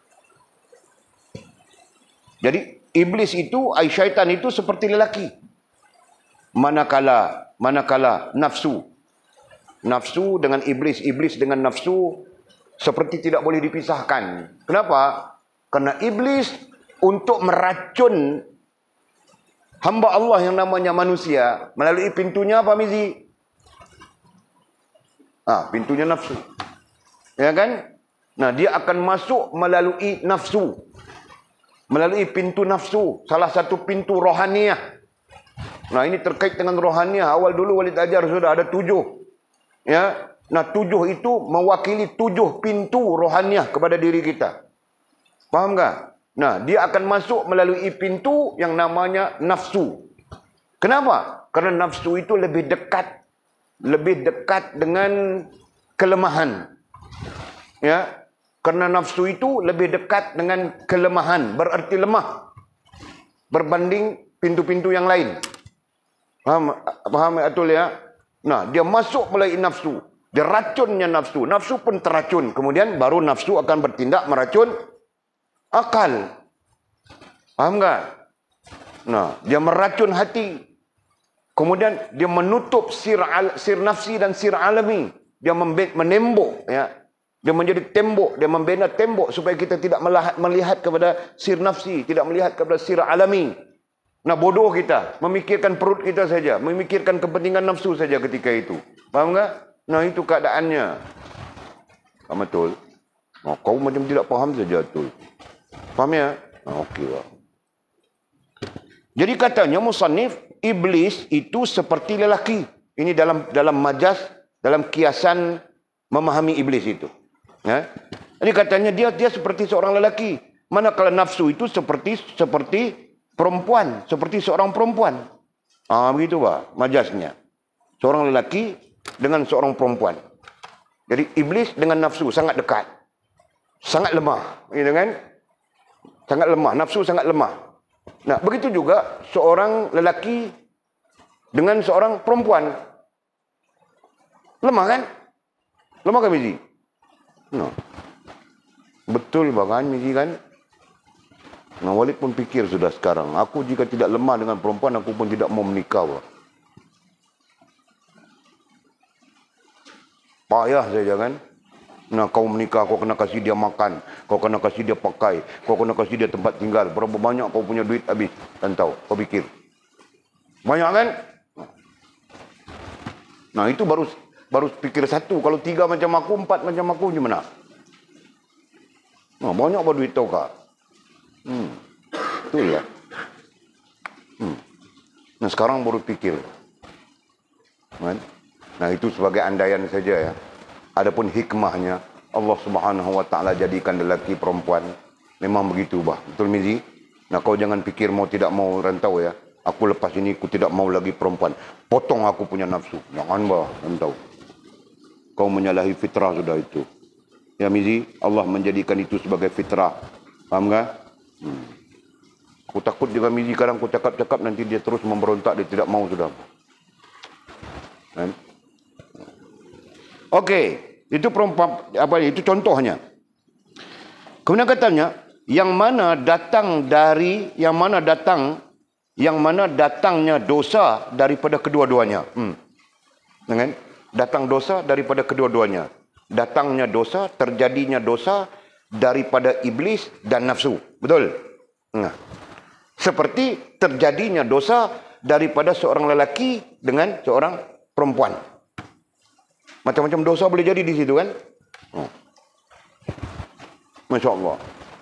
S2: Jadi iblis itu, ai syaitan itu seperti lelaki. Manakala, manakala nafsu. Nafsu dengan iblis, iblis dengan nafsu seperti tidak boleh dipisahkan. Kenapa? Karena iblis untuk meracun hamba Allah yang namanya manusia melalui pintunya apa, Mizi? Ah, pintunya nafsu. Ya kan? Nah, dia akan masuk melalui nafsu. Melalui pintu nafsu, salah satu pintu rohaniah. Nah, ini terkait dengan rohaniah. Awal dulu Walid ajar sudah ada tujuh. Ya. Nah, tujuh itu mewakili tujuh pintu rohaniah kepada diri kita. Faham tak? Nah, dia akan masuk melalui pintu yang namanya nafsu. Kenapa? Karena nafsu itu lebih dekat, lebih dekat dengan kelemahan. Ya, karena nafsu itu lebih dekat dengan kelemahan, berarti lemah berbanding pintu-pintu yang lain. Faham? Faham betul, ya? Nah, dia masuk melalui nafsu. Dia racunnya nafsu. Nafsu pun teracun. Kemudian baru nafsu akan bertindak meracun akal. Faham tak? Nah, dia meracun hati. Kemudian dia menutup sir, al, sir nafsi dan sir alami. Dia menembok, ya. Dia menjadi tembok, dia membina tembok supaya kita tidak melihat, melihat kepada sir nafsi, tidak melihat kepada sir alami. Nah, bodoh kita, memikirkan perut kita saja, memikirkan kepentingan nafsu saja ketika itu. Faham tak? Nah, itu keadaannya. Faham betul? Oh, kau macam tidak faham saja tu. Faham ya? Nah, okey lah. Jadi katanya musannif, iblis itu seperti lelaki. Ini dalam dalam majas, dalam kiasan memahami iblis itu. Ya. Ini katanya dia dia seperti seorang lelaki. Manakala nafsu itu seperti seperti perempuan, seperti seorang perempuan. Ah, begitu Pak, majasnya. Seorang lelaki dengan seorang perempuan. Jadi iblis dengan nafsu sangat dekat. Sangat lemah, gitu kan? Sangat lemah, nafsu sangat lemah. Nah, begitu juga seorang lelaki dengan seorang perempuan. Lemah kan? Lemah kan Mizi? No. Betul bahkan Mizi kan? Nah, Walid pun fikir sudah sekarang. Aku jika tidak lemah dengan perempuan, aku pun tidak mau menikah. Bah. Payah saja kan? Nah, kau menikah, kau kena kasih dia makan. Kau kena kasih dia pakai. Kau kena kasih dia tempat tinggal. Berapa banyak kau punya duit habis. Dan tahu, kau fikir. Banyak kan? Nah, itu baru baru pikir satu. Kalau tiga macam aku, empat macam aku, gimana? Nah, banyak apa duit tau kak? Hmm, betul ya. Hmm. Nah, sekarang baru pikir. Kan? Nah, itu sebagai andaian saja ya. Adapun hikmahnya, Allah Subhanahu Wa Taala jadikan lelaki perempuan. Memang begitu bah. Betul Mizi? Nah, kau jangan pikir mau tidak mau rantau ya. Aku lepas ini, aku tidak mau lagi perempuan. Potong aku punya nafsu. Jangan bah, rantau. Kau menyalahi fitrah sudah itu. Ya Mizi, Allah menjadikan itu sebagai fitrah. Faham tak? Hmm. Aku takut juga Mizi kadang aku cakap-cakap nanti dia terus memberontak, dia tidak mau sudah. Kan? Okey, itu perempuan apa itu contohnya. Kemudian katanya, yang mana datang dari yang mana datang yang mana datangnya dosa daripada kedua-duanya. Hmm. Kan? Datang dosa daripada kedua-duanya. Datangnya dosa, terjadinya dosa daripada iblis dan nafsu. Betul? Nah. Seperti terjadinya dosa daripada seorang lelaki dengan seorang perempuan. Macam-macam dosa boleh jadi di situ kan? Oh. Masya Allah.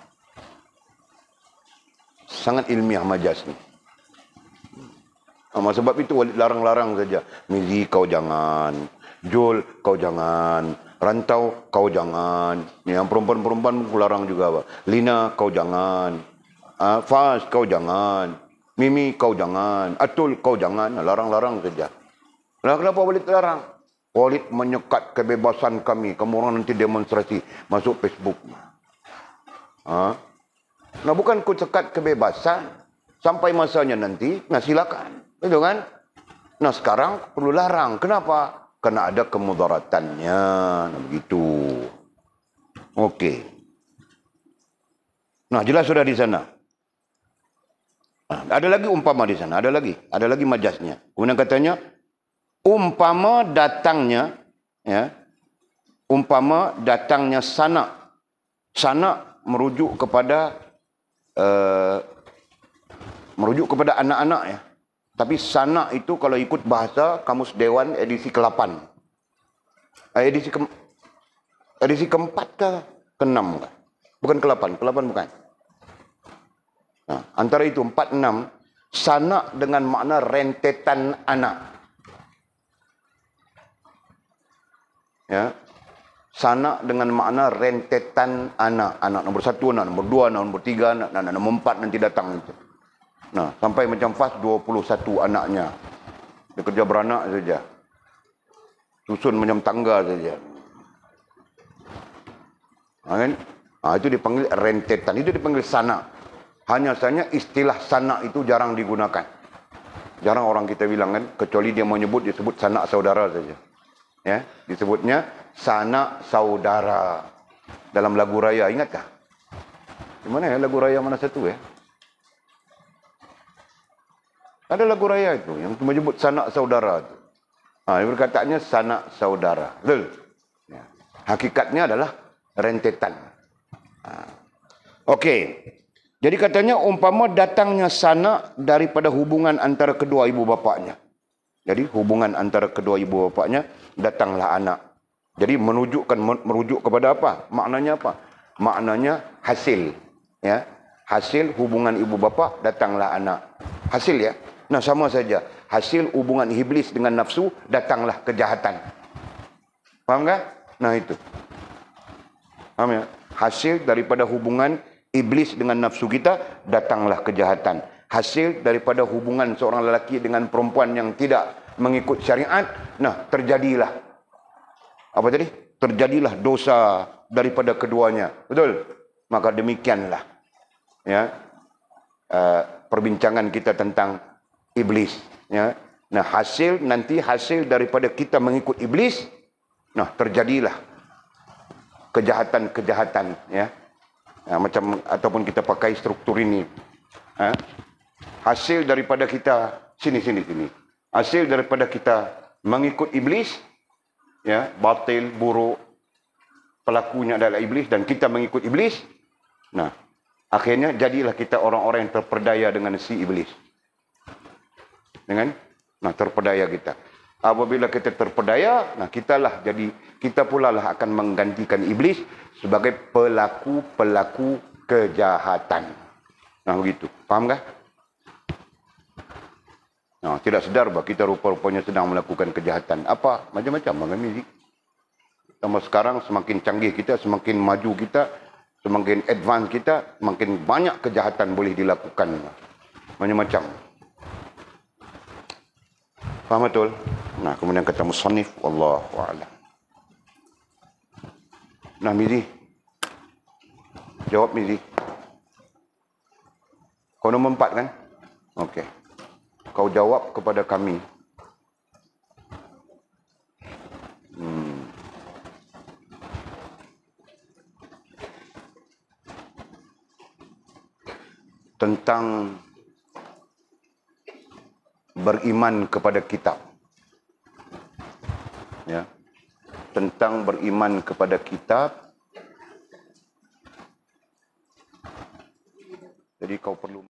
S2: Sangat ilmiah majas ni. Ama sebab itu Walid larang-larang saja. Mizi kau jangan. Jul kau jangan. Rantau kau jangan. Ni yang perempuan-perempuan aku larang juga. Apa? Lina kau jangan. Uh, Faz kau jangan. Mimi kau jangan. Atul kau jangan. Larang-larang saja. Nah, kenapa Walid larang? Walid menyekat kebebasan kami. Kamu orang nanti demonstrasi masuk Facebook. Ha? Nah, bukan ku sekat kebebasan. Sampai masanya nanti, nah silakan. Itu kan? Nah, sekarang perlu larang. Kenapa? Karena ada kemudaratannya. Nah, begitu. Okey. Nah, jelas sudah di sana. Nah, ada lagi umpama di sana. Ada lagi. Ada lagi majasnya. Kemudian katanya, umpama datangnya, ya, umpama datangnya sanak. Sanak merujuk kepada, uh, merujuk kepada anak-anak ya. Tapi sanak itu kalau ikut bahasa Kamus Dewan edisi ke delapan. Edisi ke edisi keempat ke keenam ke? Bukan ke delapan, ke delapan bukan. Nah, antara itu empat enam, sanak dengan makna rentetan anak. Ya. Sanak dengan makna rentetan anak. Anak nombor satu, anak nombor dua, anak nombor tiga, anak, anak nombor empat nanti datang itu. Nah, sampai macam Fas dua puluh satu anaknya. Dia kerja beranak saja. Susun macam tangga saja. Ha, kan? Ha, itu dipanggil rentetan. Itu dipanggil sanak. Hanya saja istilah sanak itu jarang digunakan. Jarang orang kita bilang kan. Kecuali dia mau nyebut, disebut sanak saudara saja. Ya, disebutnya sanak saudara. Dalam lagu raya, ingatkah? Di mana ya lagu raya mana satu ya? Ada lagu raya itu yang menyebut sanak saudara itu. Ha, perkataannya sanak saudara. Betul? Ya. Hakikatnya adalah rentetan. Ha. Okey. Jadi katanya umpama datangnya sanak daripada hubungan antara kedua ibu bapaknya. Jadi hubungan antara kedua ibu bapaknya, datanglah anak. Jadi menunjukkan merujuk kepada apa? Maknanya apa? Maknanya hasil, ya. Hasil hubungan ibu bapa, datanglah anak. Hasil, ya. Nah, sama saja. Hasil hubungan iblis dengan nafsu, datanglah kejahatan. Faham tak? Nah, itu. Faham ya? Hasil daripada hubungan iblis dengan nafsu kita, datanglah kejahatan. Hasil daripada hubungan seorang lelaki dengan perempuan yang tidak mengikut syariat, nah, terjadilah. Apa tadi? Terjadilah dosa daripada keduanya. Betul? Maka demikianlah, ya, uh, perbincangan kita tentang iblis, ya. Nah, hasil nanti hasil daripada kita mengikut iblis, nah, terjadilah kejahatan-kejahatan, ya. Nah, macam ataupun kita pakai struktur ini, ha? Hasil daripada kita sini sini sini. Hasil daripada kita mengikut iblis, ya, batil, buruk, pelakunya adalah iblis dan kita mengikut iblis. Nah, akhirnya jadilah kita orang-orang yang terperdaya dengan si iblis. Dengan, nah, terperdaya kita. Apabila kita terperdaya, nah, kitalah jadi, kita pula lah akan menggantikan iblis sebagai pelaku-pelaku kejahatan. Nah, begitu. Faham kah? Nah, tidak sedar bahawa kita rupa-rupanya sedang melakukan kejahatan. Apa? Macam-macam. Macam Tambah sekarang semakin canggih kita, semakin maju kita, semakin advance kita, semakin banyak kejahatan boleh dilakukan. Macam-macam. Faham betul? Nah, kemudian kata musannif, wallahu a'lam. Nah, Mizi. Jawab, Mizi. Kau nombor empat kan? Okey. Kau jawab kepada kami. Hmm. Tentang beriman kepada kitab. Ya. Tentang beriman kepada kitab. Jadi kau perlu